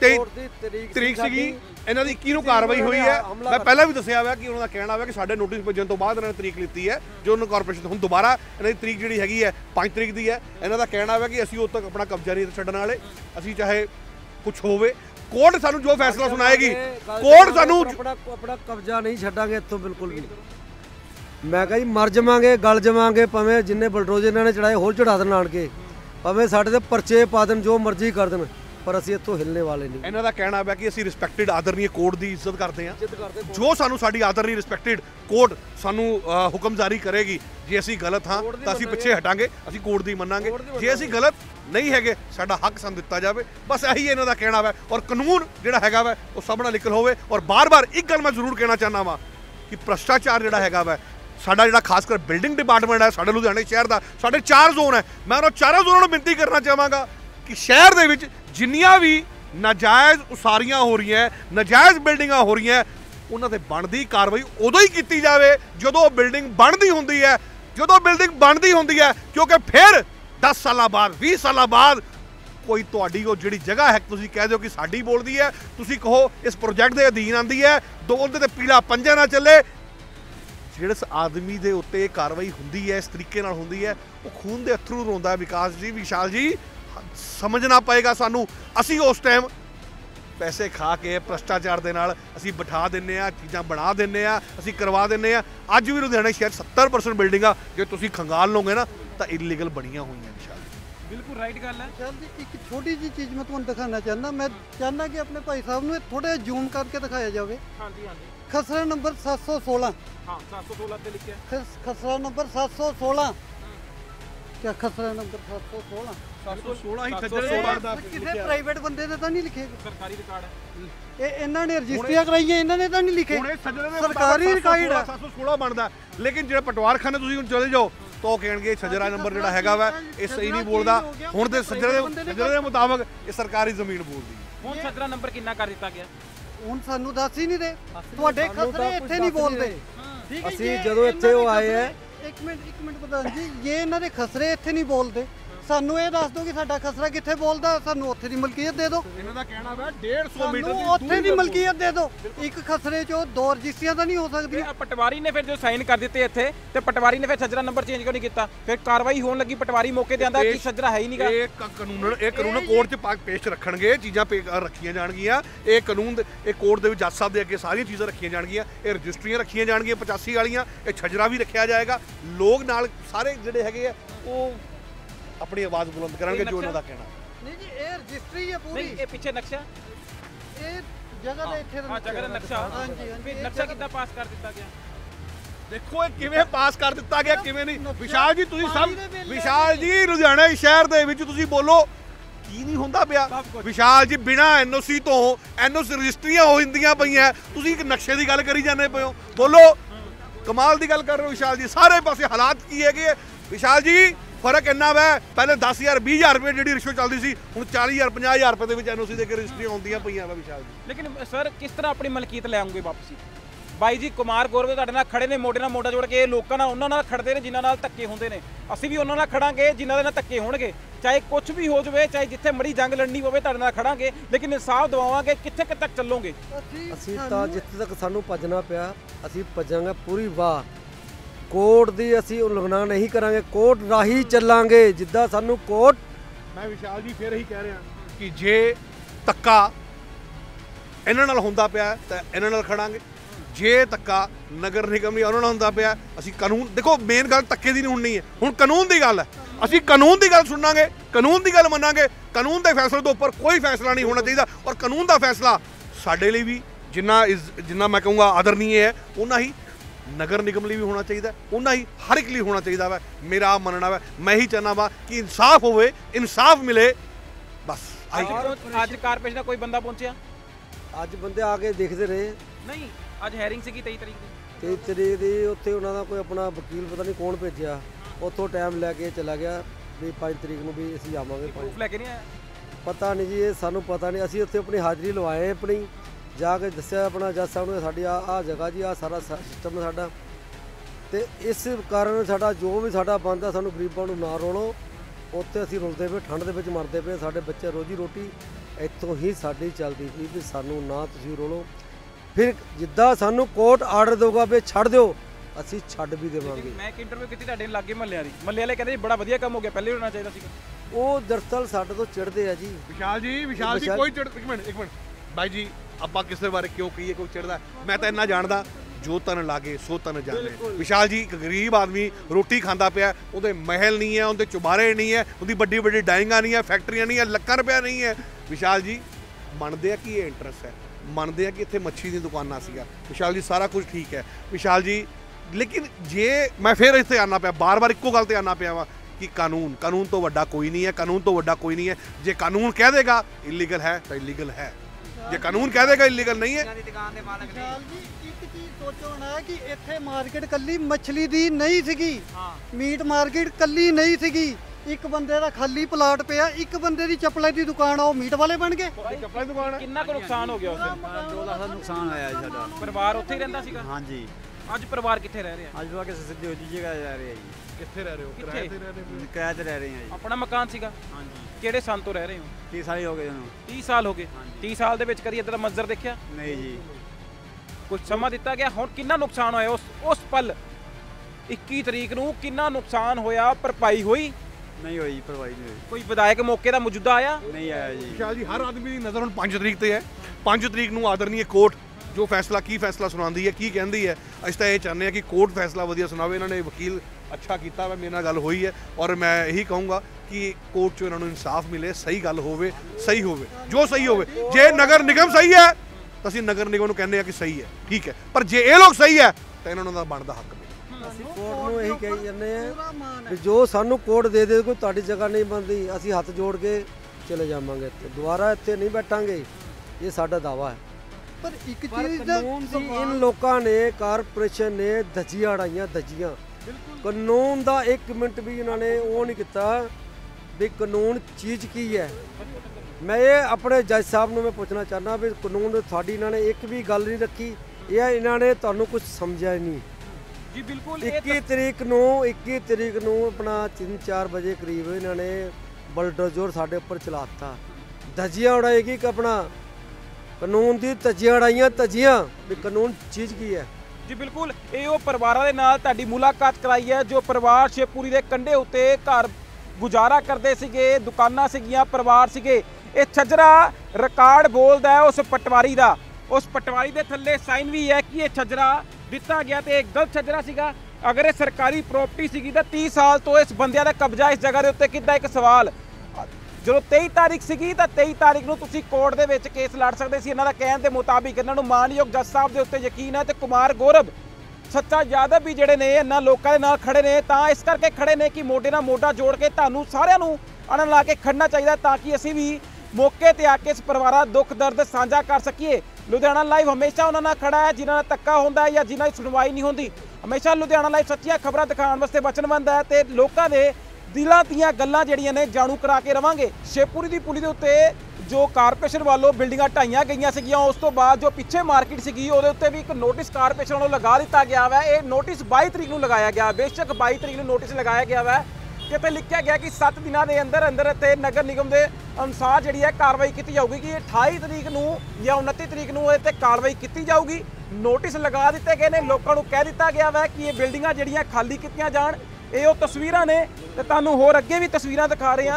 ਦੀ ਤਰੀਕ ਸੀਗੀ, ਇਹਨਾਂ ਦੀ 21 ਨੂੰ ਕਾਰਵਾਈ ਹੋਈ ਹੈ। ਮੈਂ ਪਹਿਲਾਂ ਵੀ ਦੱਸਿਆ ਹੋਇਆ ਕਿ ਉਹਨਾਂ ਦਾ ਕਹਿਣਾ ਹੋਇਆ ਕਿ ਸਾਡੇ ਨੋਟਿਸ ਭੇਜਣ ਤੋਂ ਬਾਅਦ ਇਹਨਾਂ ਨੇ ਤਰੀਕ ਲਿੱਤੀ ਹੈ, ਜੋ ਉਹਨਾਂ ਕਾਰਪੋਰੇਸ਼ਨ ਹੁਣ ਦੁਬਾਰਾ ਇਹਨਾਂ ਦੀ ਤਰੀਕ ਜਿਹੜੀ ਹੈਗੀ ਹੈ 5 ਤਰੀਕ ਦੀ ਹੈ। ਇਹਨਾਂ ਦਾ ਕਹਿਣਾ ਹੋਇਆ ਕਿ ਅਸੀਂ ਉਦੋਂ ਤੱਕ ਆਪਣਾ ਕਬਜ਼ਾ ਨਹੀਂ ਛੱਡਣ ਵਾਲੇ, ਅਸੀਂ ਚਾਹੇ ਕੁਝ ਹੋਵੇ, ਕੋਰਟ ਸਾਨੂੰ ਜੋ ਫੈਸਲਾ ਸੁਣਾਏਗੀ, ਕੋਰਟ ਸਾਨੂੰ ਆਪਣਾ ਕਬਜ਼ਾ ਨਹੀਂ ਛੱਡਾਂਗੇ ਇੱਥੋਂ ਬਿਲਕੁਲ ਵੀ। ਮੈਂ ਕਹਾਂ ਜੀ ਮਰ ਜਾਵਾਂਗੇ, ਗਲ ਜਾਵਾਂਗੇ, ਭਾਵੇਂ ਜਿੰਨੇ ਬਲਡੋਜ਼ਰ ਇਹਨਾਂ ਨੇ ਚੜਾਏ ਹੋਰ ਚੜਾ ਦੇਣ ਆਣ ਕੇ, ਭਾਵੇਂ ਸਾਡੇ ਤੇ ਪਰਚੇ ਪਾ ਦੇਣ, ਜੋ ਮਰਜ਼ੀ ਕਰ ਦੇਣ, ਪਰ ਅਸੀਂ ਇੱਥੋਂ ਹਿੱਲਣੇ ਵਾਲੇ ਨਹੀਂ। ਇਹਨਾਂ ਦਾ ਕਹਿਣਾ ਹੈ ਕਿ ਅਸੀਂ ਰਿਸਪੈਕਟਡ ਆਦਰਨੀय ਕੋਰਟ ਦੀ ਇੱਜ਼ਤ ਕਰਦੇ ਹਾਂ। ਜੋ ਸਾਨੂੰ ਸਾਡੀ ਆਦਰਨੀय ਰਿਸਪੈਕਟਡ ਕੋਰਟ ਸਾਨੂੰ ਹੁਕਮ ਜਾਰੀ ਕਰੇਗੀ, ਜੇ ਅਸੀਂ ਗਲਤ ਹਾਂ ਤਾਂ ਅਸੀਂ ਪਿੱਛੇ ਹਟਾਂਗੇ, ਅਸੀਂ ਕੋਰਟ ਦੀ ਮੰਨਾਂਗੇ। ਜੇ ਅਸੀਂ ਗਲਤ ਨਹੀਂ ਹੈਗੇ, ਸਾਡਾ ਹੱਕ ਸਾਨੂੰ ਦਿੱਤਾ ਜਾਵੇ, ਬਸ ਇਹੀ ਇਹਨਾਂ ਦਾ ਕਹਿਣਾ ਵਾ। ਔਰ ਕਾਨੂੰਨ ਜਿਹੜਾ ਹੈਗਾ ਵਾ ਉਹ ਸਭ ਨਾਲ ਨਿਕਲ ਹੋਵੇ। ਔਰ ਬਾਰ-ਬਾਰ ਇੱਕ ਗੱਲ ਮੈਂ ਜ਼ਰੂਰ ਕਹਿਣਾ ਚਾਹੁੰਦਾ ਵਾਂ ਕਿ ਭ੍ਰਸ਼ਟਾਚਾਰ ਜਿਹੜਾ ਹੈਗਾ ਵਾ, ਸਾਡਾ ਜਿਹੜਾ ਖਾਸ ਕਰ ਬਿਲਡਿੰਗ ਡਿਪਾਰਟਮੈਂਟ ਹੈ ਸਾਡੇ ਲੁਧਿਆਣੇ ਸ਼ਹਿਰ ਦਾ, ਸਾਡੇ 4 ਜ਼ੋਨ ਹੈ। ਮੈਂ ਉਹਨਾਂ 4 ਜ਼ੋਨਾਂ ਨੂੰ ਬੇਨਤੀ ਕਰਨਾ ਚਾਹਾਂਗਾ ਕਿ ਸ਼ਹਿਰ ਦੇ ਵਿੱਚ ਜਿੰਨੀਆਂ ਵੀ ਨਾਜਾਇਜ਼ ਉਸਾਰੀਆਂ ਹੋ ਰਹੀਆਂ, ਨਾਜਾਇਜ਼ ਬਿਲਡਿੰਗਾਂ ਹੋ ਰਹੀਆਂ, ਉਹਨਾਂ ਤੇ ਬਣਦੀ ਕਾਰਵਾਈ ਉਦੋਂ ਹੀ ਕੀਤੀ ਜਾਵੇ ਜਦੋਂ ਬਿਲਡਿੰਗ ਬਣਦੀ ਹੁੰਦੀ ਹੈ, ਜਦੋਂ ਬਿਲਡਿੰਗ ਬਣਦੀ ਹੁੰਦੀ ਹੈ। ਕਿਉਂਕਿ ਫਿਰ 10 ਸਾਲਾਂ ਬਾਅਦ, 20 ਸਾਲਾਂ ਬਾਅਦ ਕੋਈ ਤੁਹਾਡੀ ਉਹ ਜਿਹੜੀ ਜਗ੍ਹਾ ਹੈ, ਤੁਸੀਂ ਕਹਿ ਦਿਓ ਕਿ ਸਾਡੀ ਬੋਲਦੀ ਹੈ, ਤੁਸੀਂ ਕਹੋ ਇਸ ਪ੍ਰੋਜੈਕਟ ਦੇ ਅਧੀਨ ਆਉਂਦੀ ਹੈ, ਉਹਦੇ ਤੇ ਪੀਲਾ ਪੰਜਾ ਨਾ ਚੱਲੇ। ਜਿਸ ਆਦਮੀ ਦੇ ਉੱਤੇ ਕਾਰਵਾਈ ਹੁੰਦੀ ਹੈ, ਇਸ ਤਰੀਕੇ ਨਾਲ ਹੁੰਦੀ ਹੈ, ਉਹ ਖੂਨ ਦੇ ਅਥਰੂ ਰੋਂਦਾ ਹੈ। ਵਿਕਾਸ ਜੀ, ਵਿਸ਼ਾਲ ਜੀ, ਸਮਝਣਾ ਪਏਗਾ ਸਾਨੂੰ। ਅਸੀਂ ਉਸ ਟਾਈਮ ਪੈਸੇ ਖਾ ਕੇ ਭ੍ਰਸ਼ਟਾਚਾਰ ਦੇ ਨਾਲ ਅਸੀਂ ਬਿਠਾ ਦਿੰਨੇ ਆ, ਚੀਜ਼ਾਂ ਬਣਾ ਦਿੰਨੇ ਆ, ਅਸੀਂ ਕਰਵਾ ਦਿੰਨੇ ਆ। ਅੱਜ ਵੀ ਲੁਧਿਆਣਾ ਸ਼ਹਿਰ 70% ਬਿਲਡਿੰਗਾਂ ਜੇ ਤੁਸੀਂ ਖੰਗਾਲ ਲਓਗੇ ਨਾ ਤਾਂ ਇਲੀਗਲ ਬਣੀਆਂ ਹੋਈਆਂ। ਵਿਸ਼ਾਲ ਬਿਲਕੁਲ ਰਾਈਟ ਗੱਲ ਹੈ। ਚੱਲ ਜੀ, ਇੱਕ ਛੋਟੀ ਜਿਹੀ ਚੀਜ਼ ਮੈਂ ਤੁਹਾਨੂੰ ਦਿਖਾਉਣਾ ਚਾਹੁੰਦਾ। ਮੈਂ ਚਾਹੁੰਦਾ ਕਿ ਆਪਣੇ ਭਾਈ ਸਾਹਿਬ ਨੂੰ ਇਹ ਥੋੜਾ ਜ਼ੂਮ ਕਰਕੇ ਦਿਖਾਇਆ ਜਾਵੇ। ਹਾਂਜੀ ਹਾਂਜੀ ਖਸਰਾ ਨੰਬਰ 716। ਹਾਂ 716 ਤੇ ਲਿਖਿਆ ਖਸਰਾ ਨੰਬਰ 716। ਕਿਆ ਖਸਰਾ ਨੰਬਰ 716? 716 ਹੀ ਖੱਜਰ ਦਾ ਕਿਸੇ ਪ੍ਰਾਈਵੇਟ ਬੰਦੇ ਨੇ ਤਾਂ ਨਹੀਂ ਲਿਖੇ, ਸਰਕਾਰੀ ਰਿਕਾਰਡ ਹੈ। ਇਹ ਇਹਨਾਂ ਨੇ ਰਜਿਸਟਰੀਆਂ ਕਰਾਈਆਂ, ਇਹਨਾਂ ਨੇ ਤਾਂ ਨਹੀਂ ਲਿਖੇ। ਸਰਕਾਰੀ ਰਿਕਾਰਡ 716 ਬਣਦਾ। ਲੇਕਿਨ ਜਿਹੜੇ ਪਟਵਾਰਖਾਨੇ ਤੁਸੀਂ ਹੁਣ ਚਲੇ ਜਾਓ ਤਾਂ ਉਹ ਕਹਿਣਗੇ ਛਜਰਾ ਨੰਬਰ ਜਿਹੜਾ ਹੈਗਾ ਵਾ ਇਹ ਸਹੀ ਨਹੀਂ ਬੋਲਦਾ। ਹੁਣ ਤੇ ਛਜਰੇ ਦੇ ਮੁਤਾਬਕ ਇਹ ਸਰਕਾਰੀ ਜ਼ਮੀਨ ਬੋਲਦੀ ਹੈ। ਹੁਣ ਛਜਰਾ ਨੰਬਰ ਕਿੰਨਾ ਕਰ ਦਿੱਤਾ ਗਿਆ? ਹੁਣ ਸਾਨੂੰ ਦੱਸ ਹੀ ਨਹੀਂ ਦੇ, ਤੁਹਾਡੇ ਖਸਰੇ ਇੱਥੇ ਨਹੀਂ ਬੋਲਦੇ। ਅਸੀਂ ਜਦੋਂ ਇੱਥੇ ਉਹ ਆਏ ਹੈ, ਇੱਕ ਮਿੰਟ ਪ੍ਰਧਾਨ ਜੀ, ਇਹ ਇਹਨਾਂ ਦੇ ਖਸਰੇ ਇੱਥੇ ਨਹੀਂ ਬੋਲਦੇ। ਸਾਨੂੰ ਇਹ ਦੱਸ ਦਿਓ ਕਿ ਸਾਡਾ ਖਸਰਾ ਕਿੱਥੇ ਬੋਲਦਾ, ਸਾਨੂੰ ਉੱਥੇ ਦੀ ਮਲਕੀਅਤ ਦੇ ਦਿਓ। ਇਹਨਾਂ ਦਾ ਕਹਿਣਾ ਵਾ 150 ਮੀਟਰ ਸਾਨੂੰ ਉੱਥੇ ਦੀ ਮਲਕੀਅਤ ਦੇ ਦਿਓ। ਇੱਕ ਖਸਰੇ 'ਚੋਂ 2 ਰਜਿਸਟਰੀਆਂ ਤਾਂ ਨਹੀਂ ਹੋ ਸਕਦੀਆਂ। ਪਟਵਾਰੀ ਨੇ ਫਿਰ ਜੋ ਸਾਈਨ ਕਰ ਦਿੱਤੇ ਇੱਥੇ, ਤੇ ਪਟਵਾਰੀ ਨੇ ਫਿਰ ਛੱਜਰਾ ਨੰਬਰ ਚੇਂਜ ਕਿਉਂ ਨਹੀਂ ਕੀਤਾ? ਫਿਰ ਕਾਰਵਾਈ ਹੋਣ ਲੱਗੀ, ਪਟਵਾਰੀ ਮੌਕੇ ਤੇ ਆਂਦਾ ਕਿ ਛੱਜਰਾ ਹੈ ਹੀ ਨਹੀਂਗਾ। ਇਹ ਕਾਨੂੰਨ ਕੋਰਟ 'ਚ ਪੇਸ਼ ਰੱਖਣਗੇ, ਚੀਜ਼ਾਂ ਰੱਖੀਆਂ ਜਾਣਗੀਆਂ। ਇਹ ਕਾਨੂੰਨ ਇਹ ਕੋਰਟ ਦੇ ਵਿੱਚ ਜੱਜ ਸਾਹਿਬ ਦੇ ਅੱਗੇ ਸਾਰੀਆਂ ਚੀਜ਼ਾਂ ਰੱਖੀਆਂ ਜਾਣਗੀਆਂ। ਇਹ ਰਜਿਸਟਰੀਆਂ ਰੱਖੀਆਂ ਜਾਣਗੀਆਂ 85 ਵਾਲੀਆਂ, ਇਹ ਛੱਜਰਾ ਵੀ ਰੱਖਿਆ ਜਾਏਗਾ। ਲੋਕ ਨਾਲ ਸਾਰੇ ਜਿਹੜੇ ਹੈਗੇ ਆ ਉਹ ਆਪਣੀ ਆਵਾਜ਼ ਬੁਲੰਦ ਕਰਨਗੇ ਜੋ ਉਹਨਾਂ ਦਾ ਕਹਿਣਾ। ਨਹੀਂ ਜੀ, ਇਹ ਰਜਿਸਟਰੀ ਹੈ ਪੂਰੀ। ਨਹੀਂ, ਇਹ ਪਿੱਛੇ ਨਕਸ਼ਾ, ਇਹ ਜਗ੍ਹਾ ਦੇ ਇੱਥੇ ਹਾਂ ਜਗ੍ਹਾ ਦਾ ਨਕਸ਼ਾ। ਹਾਂਜੀ ਫਿਰ ਨਕਸ਼ਾ ਕਿੱਦਾਂ ਪਾਸ ਕਰ ਦਿੱਤਾ ਗਿਆ? ਦੇਖੋ ਇਹ ਕਿਵੇਂ ਪਾਸ ਕਰ ਦਿੱਤਾ ਗਿਆ, ਕਿਵੇਂ ਨਹੀਂ। ਵਿਸ਼ਾਲ ਜੀ ਤੁਸੀਂ ਸਭ, ਵਿਸ਼ਾਲ ਜੀ ਲੁਧਿਆਣਾ ਸ਼ਹਿਰ ਦੇ ਵਿੱਚ ਤੁਸੀਂ ਬੋਲੋ ਕੀ ਨਹੀਂ ਹੁੰਦਾ ਪਿਆ। ਵਿਸ਼ਾਲ ਜੀ ਬਿਨਾ ਐਨਓਸੀ ਤੋਂ ਐਨਓਸੀ ਰਜਿਸਟਰੀਆਂ ਹੋ ਜਾਂਦੀਆਂ ਪਈਆਂ, ਤੁਸੀਂ ਇੱਕ ਨਕਸ਼ੇ ਦੀ ਗੱਲ ਕਰੀ ਜਾਂਦੇ ਪਏ ਹੋ। ਬੋਲੋ, ਕਮਾਲ ਦੀ ਗੱਲ ਕਰ ਰਹੇ ਹੋ ਵਿਸ਼ਾਲ ਜੀ। ਸਾਰੇ ਪਾਸੇ ਹਾਲਾਤ ਕੀ ਹੈਗੇ ਵਿਸ਼ਾਲ ਜੀ? ਫਰਕ ਇੰਨਾ ਵਾ, ਪਹਿਲੇ 10,000 20,000 ਰੁਪਏ ਜਿਹੜੀ ਰਿਸ਼ਵਤ ਚੱਲਦੀ ਸੀ, ਹੁਣ 40,000 50,000 ਰੁਪਏ ਦੇ ਵਿੱਚ ਐਨਓਸੀ ਦੇ ਕੇ ਰਜਿਸਟਰੀਆਂ ਆਉਂਦੀਆਂ ਪਈਆਂ ਵਾ ਵਿਸ਼ਾਲ ਜੀ। ਲੇਕਿਨ ਸਰ ਕਿਸ ਤਰ੍ਹਾਂ ਆਪਣੀ ਮਲਕੀਅਤ ਲੈ ਆਉਂਗੇ ਵਾਪਸੀ? ਬਾਈ ਜੀ ਕੁਮਾਰ ਗੌਰਵ ਤੁਹਾਡੇ ਨਾਲ ਖੜੇ ਨੇ, ਮੋਢੇ ਨਾਲ ਮੋਢਾ ਜੋੜ ਕੇ। ਇਹ ਲੋਕਾਂ ਨਾਲ ਉਹਨਾਂ ਨਾਲ ਖੜਦੇ ਨੇ ਜਿਨ੍ਹਾਂ ਨਾਲ ਧੱਕੇ ਹੁੰਦੇ ਨੇ, ਅਸੀਂ ਵੀ ਉਹਨਾਂ ਨਾਲ ਖੜਾਂਗੇ ਜਿਨ੍ਹਾਂ ਦੇ ਨਾਲ ਧੱਕੇ ਹੋਣਗੇ। ਚਾਹੇ ਕੁਝ ਵੀ ਹੋ ਜਾਵੇ, ਚਾਹੇ ਜਿੱਥੇ ਮੜੀ ਜੰਗ ਲੜਨੀ ਪਵੇ, ਤੁਹਾਡੇ ਨਾਲ ਖੜਾਂਗੇ, ਲੇਕਿਨ ਇਨਸਾਫ ਦਿਵਾਵਾਂਗੇ। ਕਿੱਥੇ ਤੱਕ ਚੱਲੋਗੇ? ਅਸੀਂ ਤਾਂ ਜਿੱਥੇ ਤੱਕ ਸਾਨੂੰ ਭੱਜਣਾ ਪਿਆ ਅਸੀਂ ਭੱਜਾਂਗੇ ਪੂਰੀ ਵਾਹ। ਕੋਰਟ ਦੀ ਅਸੀਂ ਉਲੰਘਣਾ ਨਹੀਂ ਕਰਾਂਗੇ, ਕੋਰਟ ਰਾਹੀਂ ਚੱਲਾਂਗੇ ਜਿੱਦਾਂ ਸਾਨੂੰ ਕੋਰਟ। ਮੈਂ ਵਿਸ਼ਾਲ ਜੀ ਫਿਰ ਇਹੀ ਕਹਿ ਰਿਹਾ ਕਿ ਜੇ ਧੱਕਾ ਇਹਨਾਂ ਨਾਲ ਹੁੰਦਾ ਪਿਆ ਤਾਂ ਇਹਨਾਂ ਨਾਲ ਖੜਾਂਗੇ। ਜੇ ਧੱਕਾ ਨਗਰ ਨਿਗਮ ਜਾਂ ਉਹਨਾਂ ਨਾਲ ਹੁੰਦਾ ਪਿਆ, ਅਸੀਂ ਕਾਨੂੰਨ ਦੇਖੋ, ਮੇਨ ਗੱਲ ਧੱਕੇ ਦੀ ਨਹੀਂ ਹੁੰਨੀ ਹੈ, ਹੁਣ ਕਾਨੂੰਨ ਦੀ ਗੱਲ ਹੈ। ਅਸੀਂ ਕਾਨੂੰਨ ਦੀ ਗੱਲ ਸੁਣਾਂਗੇ, ਕਾਨੂੰਨ ਦੀ ਗੱਲ ਮੰਨਾਂਗੇ। ਕਾਨੂੰਨ ਦੇ ਫੈਸਲੇ ਤੋਂ ਉੱਪਰ ਕੋਈ ਫੈਸਲਾ ਨਹੀਂ ਹੋਣਾ ਚਾਹੀਦਾ, ਔਰ ਕਾਨੂੰਨ ਦਾ ਫੈਸਲਾ ਸਾਡੇ ਲਈ ਵੀ ਜਿੰਨਾ ਮੈਂ ਕਹੂੰਗਾ ਆਦਰਨੀय ਹੈ, ਉਹਨਾਂ ਹੀ ਨਗਰ ਨਿਗਮ ਲਈ ਵੀ ਹੋਣਾ ਚਾਹੀਦਾ, ਉਹਨਾਂ ਹੀ ਹਰ ਇੱਕ ਲਈ ਹੋਣਾ ਚਾਹੀਦਾ ਵਾ। ਮੇਰਾ ਮੰਨਣਾ ਵਾ, ਮੈਂ ਹੀ ਚਾਹੁੰਦਾ ਵਾ ਕਿ ਇਨਸਾਫ ਹੋਵੇ, ਇਨਸਾਫ ਮਿਲੇ, ਬਸ। ਅੱਜ ਕਾਰਪੋਰੇਸ਼ਨ ਦਾ ਕੋਈ ਬੰਦਾ ਪਹੁੰਚਿਆ? ਅੱਜ ਬੰਦੇ ਆ ਕੇ ਦੇਖਦੇ ਰਹੇ। ਨਹੀਂ, ਅੱਜ ਹੈਰਿੰਗ ਸੀਗੀ 23 ਤਰੀਕ ਦੀ। 23 ਤਰੀਕ ਦੀ ਉੱਥੇ ਉਹਨਾਂ ਦਾ ਕੋਈ ਆਪਣਾ ਵਕੀਲ ਪਤਾ ਨਹੀਂ ਕੌਣ ਭੇਜਿਆ, ਉੱਥੋਂ ਟਾਈਮ ਲੈ ਕੇ ਚਲਾ ਗਿਆ ਵੀ 5 ਤਰੀਕ ਨੂੰ ਵੀ ਅਸੀਂ ਆਵਾਂਗੇ। ਪ੍ਰੂਫ ਲੈ ਕੇ ਨਹੀਂ ਆਇਆ? ਪਤਾ ਨਹੀਂ ਜੀ, ਇਹ ਸਾਨੂੰ ਪਤਾ ਨਹੀਂ। ਅਸੀਂ ਉੱਥੇ ਆਪਣੀ ਹਾਜ਼ਰੀ ਲਵਾਏ, ਆਪਣੀ ਜਾ ਕੇ ਦੱਸਿਆ ਆਪਣਾ ਜੱਜ ਸਾਹਿਬ ਨੇ ਸਾਡੀ ਆਹ ਜਗ੍ਹਾ ਜੀ, ਆਹ ਸਾਰਾ ਸਿਸਟਮ ਸਾਡਾ, ਤੇ ਇਸ ਕਾਰਨ ਸਾਡਾ ਜੋ ਵੀ ਸਾਡਾ ਬਣਦਾ ਸਾਨੂੰ ਗਰੀਬਾਂ ਨੂੰ ਨਾ ਰੋਲੋ। ਉੱਥੇ ਅਸੀਂ ਰੁਲਦੇ ਪਏ, ਠੰਡ ਦੇ ਵਿੱਚ ਮਰਦੇ ਪਏ, ਸਾਡੇ ਬੱਚੇ ਰੋਜੀ ਰੋਟੀ ਇੱਥੋਂ ਹੀ ਸਾਡੀ ਚੱਲਦੀ ਪਈ ਵੀ ਸਾਨੂੰ ਨਾ ਤੁਸੀਂ ਰੋਲੋ। ਫਿਰ ਜਿੱਦਾਂ ਸਾਨੂੰ ਕੋਰਟ ਆਰਡਰ ਦੇਊਗਾ ਵੀ ਛੱਡ ਦਿਓ, ਅਸੀਂ ਛੱਡ ਵੀ ਦੇਵਾਂਗੇ। ਮੈਂ ਇੱਕ ਇੰਟਰਵਿਊ ਕੀਤੀ ਤੁਹਾਡੇ ਲਾਗੇ ਮਹੱਲਿਆਂ ਦੀ, ਮਹੱਲੇ ਵਾਲੇ ਕਹਿੰਦੇ ਜੀ ਬੜਾ ਵਧੀਆ ਕੰਮ ਹੋ ਗਿਆ, ਪਹਿਲੇ ਹੋਣਾ ਚਾਹੀਦਾ ਸੀਗਾ। ਉਹ ਦਰਅਸਲ ਸਾਡੇ ਤੋਂ ਚਿੜਦੇ ਆ ਜੀ। ਵਿਸ਼ਾਲ ਜੀ ਕੋਈ ਇੱਕ ਮਿੰਟ ਬਾਈ ਜੀ, ਆਪਾਂ ਕਿਸੇ ਬਾਰੇ ਕਿਉਂ ਕਹੀਏ ਕੋਈ ਚਿੜਦਾ? ਮੈਂ ਤਾਂ ਇੰਨਾ ਜਾਣਦਾ, ਜੋ ਤਨ ਲਾਗੇ ਸੋ ਤਨ ਜਾਣੇ। ਵਿਸ਼ਾਲ ਜੀ ਇੱਕ ਗਰੀਬ ਆਦਮੀ ਰੋਟੀ ਖਾਂਦਾ ਪਿਆ, ਉਹਦੇ ਮਹਿਲ ਨਹੀਂ ਹੈ, ਉਹਦੇ ਚੁਬਾਰੇ ਨਹੀਂ ਹੈ, ਉਹਦੀ ਵੱਡੀ ਵੱਡੀ ਡਾਇੰਗਾਂ ਨਹੀਂ ਹੈ, ਫੈਕਟਰੀਆਂ ਨਹੀਂ ਹੈ, ਲੱਖਾਂ ਰੁਪਇਆ ਨਹੀਂ ਹੈ। ਵਿਸ਼ਾਲ ਜੀ ਮੰਨਦੇ ਆ ਕਿ ਇਹ ਇੰਟਰਸਟ ਹੈ, ਮੰਨਦੇ ਆ ਕਿ ਇੱਥੇ ਮੱਛੀ ਦੀ ਦੁਕਾਨਾਂ ਸੀਗਾ। ਵਿਸ਼ਾਲ ਜੀ ਸਾਰਾ ਕੁਝ ਠੀਕ ਹੈ ਵਿਸ਼ਾਲ ਜੀ, ਲੇਕਿਨ ਜੇ ਮੈਂ ਫਿਰ ਇੱਥੇ ਆਉਣਾ ਪਿਆ, ਬਾਰ-ਬਾਰ ਇੱਕੋ ਗੱਲ ਤੇ ਆਉਣਾ ਪਿਆ ਵਾ ਕਿ ਕਾਨੂੰਨ ਤੋਂ ਵੱਡਾ ਕੋਈ ਨਹੀਂ ਹੈ, ਕਾਨੂੰਨ ਤੋਂ ਵੱਡਾ ਕੋਈ ਨਹੀਂ ਹੈ। ਜੇ ਕਾਨੂੰਨ ਕਹਿ ਦੇਗਾ ਇਲੀਗਲ ਹੈ ਤਾਂ ਇਲੀਗਲ ਹੈ, ਜੇ ਕਾਨੂੰਨ ਕਹਿ ਦੇਗਾ ਇਲੀਗਲ ਨਹੀਂ ਹੈ। ਵਿਸ਼ਾਲ ਜੀ ਇੱਕ ਚੀਜ਼ ਸੋਚੋ ਨਾ ਕਿ ਇੱਥੇ ਮਾਰਕੀਟ ਕੱਲੀ ਮੱਛਲੀ ਦੀ ਨਹੀਂ ਸੀਗੀ, ਮੀਟ ਮਾਰਕੀਟ ਕੱਲੀ ਨਹੀਂ ਸੀਗੀ। ਇੱਕ ਬੰਦੇ ਦਾ ਖਾਲੀ ਪਲਾਟ ਪਿਆ, ਇੱਕ ਬੰਦੇ ਦੀ ਚੱਪਲਾਂ ਦੀ ਦੁਕਾਨ, ਉਹ ਮੀਟ ਵਾਲੇ ਬਣ ਗਏ। ਚੱਪਲਾਂ ਦੀ ਦੁਕਾਨ ਹੈ। ਕਿੰਨਾ ਕੁ ਨੁਕਸਾਨ ਹੋ ਗਿਆ ਉਸ ਦਿਨ? 2 ਲੱਖ ਦਾ ਨੁਕਸਾਨ ਹੋਇਆ ਜੀ ਸਾਡਾ। ਪਰਿਵਾਰ ਉੱਥੇ ਹੀ ਰਹਿੰਦਾ ਸੀਗਾ? ਹਾਂਜੀ। ਅੱਜ ਪਰਿਵਾਰ ਕਿੱਥੇ ਰਹਿ ਰਿਹਾ? ਅੱਜ ਵਾਕੇ ਸਿੱਧੀ ਹੋਈ ਜਗ੍ਹਾ ਜਾ ਰਹੇ ਆ ਜੀ। ਕਿੱਥੇ ਰਹਿ ਰਹੇ ਹੋ? ਕਿਰਾਏ ਤੇ ਰਹਿ ਰਹੇ ਹੋ? ਕਿਰਾਏ ਤੇ ਰਹਿ ਰਹੇ ਆ ਜੀ। ਆਪਣਾ ਮਕਾਨ ਸੀਗਾ? ਹਾਂਜੀ। ਕਿਹੜੇ ਸਾਲ ਤੋਂ ਰਹਿ ਰਹੇ ਹੋ? 30 ਸਾਲ ਹੀ ਹੋ ਗਏ ਤੁਹਾਨੂੰ। 30 ਸਾਲ ਹੋ ਗਏ। 30 ਸਾਲ ਦੇ ਵਿੱਚ ਕਦੀ ਇਦਾਂ ਦਾ ਮੰਜ਼ਰ ਦੇਖਿਆ? ਨਹੀਂ ਜੀ। ਕੁਝ ਸਮਾਂ ਦਿੱਤਾ ਗਿਆ, ਹੁਣ ਕਿੰਨਾ ਨੁਕਸਾਨ ਹੋਇਆ ਉਸ ਪਲ 21 ਤਰੀਕ ਨੂੰ ਕਿੰਨਾ ਨੁਕਸਾਨ ਹੋਇਆ? ਭਰਪਾਈ ਹੋਈ? ਨਹੀਂ ਹੋਈ, ਭਰਪਾਈ ਨਹੀਂ ਹੋਈ। ਕੋਈ ਵਿਧਾਇਕ ਮੌਕੇ ਦਾ ਮੌਜੂਦਾ ਆਇਆ? ਨਹੀਂ ਆਇਆ ਜੀ। ਵਿਸ਼ਾਲ ਜੀ ਹਰ ਆਦਮੀ ਦੀ ਨਜ਼ਰ ਹੁਣ 5 ਤਰੀਕ ਤੇ ਹੈ। 5 ਤਰੀਕ ਨੂੰ ਆਦਰਨੀय ਕੋਰਟ ਜੋ ਫੈਸਲਾ ਸੁਣਾਉਂਦੀ ਹੈ, ਕੀ ਕਹਿੰਦੀ ਹੈ, ਅਸੀਂ ਤਾਂ ਇਹ ਚਾਹੁੰਦੇ ਹਾਂ ਕਿ ਕੋਰਟ ਫੈਸਲਾ ਵਧੀਆ ਸੁਣਾਵੇ। ਇਹਨਾਂ ਨੇ ਵਕੀਲ ਅੱਛਾ ਕੀਤਾ ਵਾ, ਮੇਰੇ ਨਾਲ ਗੱਲ ਹੋਈ ਹੈ, ਔਰ ਮੈਂ ਇਹੀ ਕਹੂੰਗਾ ਕਿ ਕੋਰਟ 'ਚੋਂ ਇਹਨਾਂ ਨੂੰ ਇਨਸਾਫ ਮਿਲੇ, ਸਹੀ ਗੱਲ ਹੋਵੇ, ਜੋ ਸਹੀ ਹੋਵੇ। ਜੇ ਨਗਰ ਨਿਗਮ ਸਹੀ ਹੈ ਤਾਂ ਅਸੀਂ ਨਗਰ ਨਿਗਮ ਨੂੰ ਕਹਿੰਦੇ ਆ ਕਿ ਸਹੀ ਹੈ, ਠੀਕ ਹੈ, ਪਰ ਜੇ ਇਹ ਲੋਕ ਸਹੀ ਹੈ ਤਾਂ ਇਹਨਾਂ ਨੂੰ ਦਾ ਬਣਦਾ ਹੱਕ ਮਿਲੇ। ਅਸੀਂ ਕੋਰਟ ਨੂੰ ਇਹੀ ਕਹੀ ਜਾਂਦੇ ਆ ਵੀ ਜੋ ਸਾਨੂੰ ਕੋਰਟ ਦੇ ਦੇ, ਕੋਈ ਤੁਹਾਡੀ ਜਗ੍ਹਾ ਨਹੀਂ ਬਣਦੀ, ਅਸੀਂ ਹੱਥ ਜੋੜ ਕੇ ਚਲੇ ਜਾਵਾਂਗੇ, ਇੱਥੇ ਦੁਬਾਰਾ ਇੱਥੇ ਨਹੀਂ ਬੈਠਾਂਗੇ, ਇਹ ਸਾਡਾ ਦਾਵਾ ਹੈ। ਪਰ ਇੱਕ ਚੀਜ਼ ਦਾ ਕਾਨੂੰਨ ਦੀ ਇਨ ਲੋਕਾਂ ਨੇ, ਕਾਰਪੋਰੇਸ਼ਨ ਨੇ ਧੱਜੀਆਂ ਉਡਾਈਆਂ, ਧੱਜੀਆਂ। ਕਾਨੂੰਨ ਦਾ 1 ਮਿੰਟ ਵੀ ਇਹਨਾਂ ਨੇ ਉਹ ਨਹੀਂ ਕੀਤਾ ਵੀ ਕਾਨੂੰਨ ਚੀਜ਼ ਕੀ ਹੈ। ਮੈਂ ਇਹ ਆਪਣੇ ਜੱਜ ਸਾਹਿਬ ਨੂੰ ਮੈਂ ਪੁੱਛਣਾ ਚਾਹੁੰਦਾ ਵੀ ਕਾਨੂੰਨ ਸਾਡੀ ਇਹਨਾਂ ਨੇ ਇੱਕ ਵੀ ਗੱਲ ਨਹੀਂ ਰੱਖੀ, ਇਹ ਇਹਨਾਂ ਨੇ ਤੁਹਾਨੂੰ ਕੁਝ ਸਮਝਿਆ ਨਹੀਂ ਜੀ। ਬਿਲਕੁਲ 21 ਤਰੀਕ ਨੂੰ ਆਪਣਾ 3-4 ਵਜੇ ਕਰੀਬ ਇਹਨਾਂ ਨੇ ਬਲਡੋਜ਼ਰ ਸਾਡੇ ਉੱਪਰ ਚਲਾਤਾ। ਧੱਜੀਆਂ ਉਡਾਏਗੀ ਕਿ ਆਪਣਾ ਕਾਨੂੰਨ ਦੀ ਧੱਜੀਆਂ ਉਡਾਈਆਂ ਧੱਜੀਆਂ ਵੀ ਕਾਨੂੰਨ ਚੀਜ਼ ਕੀ ਹੈ। ਜੀ ਬਿਲਕੁਲ, ਇਹ ਉਹ ਪਰਿਵਾਰਾਂ ਦੇ ਨਾਲ ਤੁਹਾਡੀ ਮੁਲਾਕਾਤ ਕਰਾਈ ਹੈ ਜੋ ਪਰਿਵਾਰ ਸ਼ਿਵਪੁਰੀ ਦੇ ਕੰਢੇ ਉੱਤੇ ਘਰ ਗੁਜ਼ਾਰਾ ਕਰਦੇ ਸੀਗੇ, ਦੁਕਾਨਾਂ ਸੀਗੀਆਂ, ਪਰਿਵਾਰ ਸੀਗੇ। ਇਹ ਛੱਜਰਾ ਰਿਕਾਰਡ ਬੋਲਦਾ ਹੈ ਉਸ ਪਟਵਾਰੀ ਦਾ, ਉਸ ਪਟਵਾਰੀ ਦੇ ਥੱਲੇ ਸਾਈਨ ਵੀ ਹੈ ਕਿ ਇਹ ਛੱਜਰਾ ਦਿੱਤਾ ਗਿਆ ਤੇ ਇਹ ਗਲਤ ਛੱਜਰਾ ਸੀਗਾ। ਅਗਰ ਇਹ ਸਰਕਾਰੀ ਪ੍ਰਾਪਰਟੀ ਸੀਗੀ ਤਾਂ 30 ਸਾਲ ਤੋਂ ਇਸ ਬੰਦਿਆਂ ਦਾ ਕਬਜ਼ਾ ਇਸ ਜਗ੍ਹਾ ਦੇ ਉੱਤੇ ਕਿੱਦਾਂ? ਇੱਕ ਸਵਾਲ। ਜਦੋਂ 23 ਤਾਰੀਖ ਸੀਗੀ ਤਾਂ 23 ਤਾਰੀਖ ਨੂੰ ਤੁਸੀਂ ਕੋਰਟ ਦੇ ਵਿੱਚ ਕੇਸ ਲੜ ਸਕਦੇ ਸੀ। ਇਹਨਾਂ ਦਾ ਕਹਿਣ ਦੇ ਮੁਤਾਬਿਕ ਇਹਨਾਂ ਨੂੰ ਮਾਨਯੋਗ ਜੱਜ ਸਾਹਿਬ ਦੇ ਉੱਤੇ ਯਕੀਨ ਹੈ ਤੇ ਕੁਮਾਰ ਗੌਰਵ, ਸੱਚਾ ਯਾਦਵ ਵੀ ਜਿਹੜੇ ਨੇ ਇਹਨਾਂ ਲੋਕਾਂ ਦੇ ਨਾਲ ਖੜੇ ਨੇ, ਤਾਂ ਇਸ ਕਰਕੇ ਖੜੇ ਨੇ ਕਿ ਮੋਢੇ ਨਾਲ ਮੋਢਾ ਜੋੜ ਕੇ ਤੁਹਾਨੂੰ ਸਾਰਿਆਂ ਨੂੰ ਅਣਨ ਲਾ ਕੇ ਖੜਨਾ ਚਾਹੀਦਾ ਤਾਂ ਕਿ ਅਸੀਂ ਵੀ ਮੌਕੇ ਤੇ ਆ ਕੇ ਇਸ ਪਰਿਵਾਰਾਂ ਦੁੱਖ ਦਰਦ ਸਾਂਝਾ ਕਰ ਸਕੀਏ। ਲੁਧਿਆਣਾ ਲਾਈਵ ਹਮੇਸ਼ਾ ਉਹਨਾਂ ਨਾਲ ਖੜਾ ਹੈ ਜਿਨ੍ਹਾਂ ਨਾਲ ਧੱਕਾ ਹੁੰਦਾ ਹੈ ਜਾਂ ਜਿਨ੍ਹਾਂ ਦੀ ਸੁਣਵਾਈ ਨਹੀਂ ਹੁੰਦੀ। ਹਮੇਸ਼ਾ ਲੁਧਿਆਣਾ ਲਾਈਵ ਸੱਚੀਆਂ ਖਬਰਾਂ ਦਿਖਾਉਣ ਵਾਸਤੇ ਵਚਨਬੱਧ ਹੈ ਤੇ ਲੋਕਾਂ ਦੇ ਦਿਲਾਂ ਦੀਆਂ ਗੱਲਾਂ ਜਿਹੜੀਆਂ ਨੇ ਜਾਣੂ ਕਰਾ ਕੇ ਰਵਾਂਗੇ। ਸ਼ਿਵਪੁਰੀ ਦੀ ਪੁਲੀ ਦੇ ਉੱਤੇ ਜੋ ਕਾਰਪੋਰੇਸ਼ਨ ਵੱਲੋਂ ਬਿਲਡਿੰਗਾਂ ਢਾਈਆਂ ਗਈਆਂ ਸੀਗੀਆਂ, ਉਸ ਤੋਂ ਬਾਅਦ ਜੋ ਪਿੱਛੇ ਮਾਰਕੀਟ ਸੀਗੀ ਉਹਦੇ ਉੱਤੇ ਵੀ ਇੱਕ ਨੋਟਿਸ ਕਾਰਪੋਰੇਸ਼ਨ ਵੱਲੋਂ ਲਗਾ ਦਿੱਤਾ ਗਿਆ ਵਾ। ਇਹ ਨੋਟਿਸ 22 ਤਰੀਕ ਨੂੰ ਲਗਾਇਆ ਗਿਆ, ਬੇਸ਼ੱਕ 22 ਤਰੀਕ ਨੂੰ ਨੋਟਿਸ ਲਗਾਇਆ ਗਿਆ ਵਾ। ਕਿਤੇ ਲਿਖਿਆ ਗਿਆ ਕਿ 7 ਦਿਨਾਂ ਦੇ ਅੰਦਰ ਅੰਦਰ ਇੱਥੇ ਨਗਰ ਨਿਗਮ ਦੇ ਅਨੁਸਾਰ ਜਿਹੜੀ ਹੈ ਕਾਰਵਾਈ ਕੀਤੀ ਜਾਊਗੀ ਕਿ 28 ਤਰੀਕ ਨੂੰ ਜਾਂ 29 ਤਰੀਕ ਨੂੰ ਇਹ ਤੇ ਕਾਰਵਾਈ ਕੀਤੀ ਜਾਊਗੀ। ਨੋਟਿਸ ਲਗਾ ਦਿੱਤੇ ਗਏ ਨੇ, ਲੋਕਾਂ ਨੂੰ ਕਹਿ ਦਿੱਤਾ ਗਿਆ ਵਾ ਕਿ ਇਹ ਬਿਲਡਿੰਗਾਂ ਜਿਹੜੀਆਂ ਖਾਲੀ ਕੀਤੀਆਂ ਜਾਣ। ਇਹ ਉਹ ਤਸਵੀਰਾਂ ਨੇ ਤੇ ਤੁਹਾਨੂੰ ਹੋਰ ਅੱਗੇ ਵੀ ਤਸਵੀਰਾਂ ਦਿਖਾ ਰਹੇ ਹਾਂ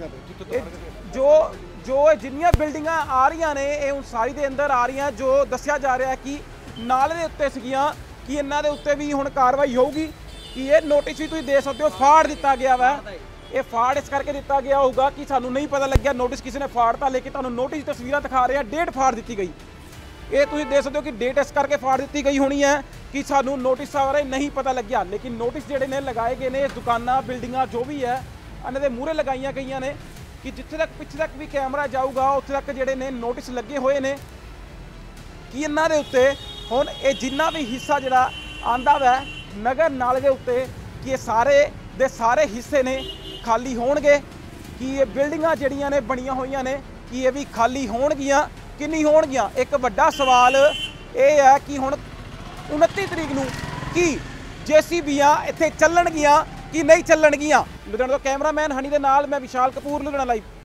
ਜੋ ਜਿੰਨੀਆਂ ਬਿਲਡਿੰਗਾਂ ਆ ਰਹੀਆਂ ਨੇ ਇਹ ਹੁਣ ਸਾਰੀ ਦੇ ਅੰਦਰ ਆ ਰਹੀਆਂ। ਜੋ ਦੱਸਿਆ ਜਾ ਰਿਹਾ ਕਿ ਨਾਲੇ ਦੇ ਉੱਤੇ ਸੀਗੀਆਂ ਕਿ ਇਹਨਾਂ ਦੇ ਉੱਤੇ ਵੀ ਹੁਣ ਕਾਰਵਾਈ ਹੋਊਗੀ ਕਿ ਇਹ ਨੋਟਿਸ ਵੀ ਤੁਸੀਂ ਦੇ ਸਕਦੇ ਹੋ ਫਾੜ ਦਿੱਤਾ ਗਿਆ ਵਾ। ਇਹ ਫਾੜ ਇਸ ਕਰਕੇ ਦਿੱਤਾ ਗਿਆ ਹੋਊਗਾ ਕਿ ਸਾਨੂੰ ਨਹੀਂ ਪਤਾ ਲੱਗਿਆ ਨੋਟਿਸ ਕਿਸੇ ਨੇ ਫਾੜਤਾ, ਲੇਕਿਨ ਤੁਹਾਨੂੰ ਨੋਟਿਸ ਤਸਵੀਰਾਂ ਦਿਖਾ ਰਹੇ ਹਾਂ, ਡੇਟ ਫਾੜ ਦਿੱਤੀ ਗਈ। ਇਹ ਤੁਸੀਂ ਦੇਖ ਸਕਦੇ ਹੋ ਕਿ ਡੇਟ ਇਸ ਕਰਕੇ ਫਾੜ ਦਿੱਤੀ ਗਈ ਹੋਣੀ ਹੈ ਕਿ ਸਾਨੂੰ ਨੋਟਿਸ ਬਾਰੇ ਨਹੀਂ ਪਤਾ ਲੱਗਿਆ। ਲੇਕਿਨ ਨੋਟਿਸ ਜਿਹੜੇ ਨੇ ਲਗਾਏ ਗਏ ਨੇ, ਦੁਕਾਨਾਂ ਬਿਲਡਿੰਗਾਂ ਜੋ ਵੀ ਹੈ ਇਹਨਾਂ ਦੇ ਮੂਹਰੇ ਲਗਾਈਆਂ ਗਈਆਂ ਨੇ ਕਿ ਜਿੱਥੇ ਤੱਕ ਪਿੱਛੇ ਤੱਕ ਵੀ ਕੈਮਰਾ ਜਾਊਗਾ ਉੱਥੇ ਤੱਕ ਜਿਹੜੇ ਨੇ ਨੋਟਿਸ ਲੱਗੇ ਹੋਏ ਨੇ ਕਿ ਇਹਨਾਂ ਦੇ ਉੱਤੇ ਹੁਣ ਇਹ ਜਿੰਨਾ ਵੀ ਹਿੱਸਾ ਜਿਹੜਾ ਆਂਦਾ ਵੈ ਨਗਰ ਨਾਲੇ ਦੇ ਉੱਤੇ ਕਿ ਇਹ ਸਾਰੇ ਦੇ ਸਾਰੇ ਹਿੱਸੇ ਨੇ ਖਾਲੀ ਹੋਣਗੇ, ਕਿ ਇਹ ਬਿਲਡਿੰਗਾਂ ਜਿਹੜੀਆਂ ਨੇ ਬਣੀਆਂ ਹੋਈਆਂ ਨੇ ਕਿ ਇਹ ਵੀ ਖਾਲੀ ਹੋਣਗੀਆਂ ਕਿ ਨਹੀਂ ਹੋਣਗੀਆਂ। ਇੱਕ ਵੱਡਾ ਸਵਾਲ ਇਹ ਹੈ ਕਿ ਹੁਣ 29 ਤਰੀਕ ਨੂੰ ਕੀ ਜੇਸੀਬੀਆਂ ਇੱਥੇ ਚੱਲਣਗੀਆਂ ਕਿ ਨਹੀਂ ਚੱਲਣਗੀਆਂ। ਲੁਧਿਆਣਾ ਤੋਂ ਕੈਮਰਾਮੈਨ ਹਨੀ ਦੇ ਨਾਲ ਮੈਂ ਵਿਸ਼ਾਲ ਕਪੂਰ, ਲੁਧਿਆਣਾ ਲਾਈਵ।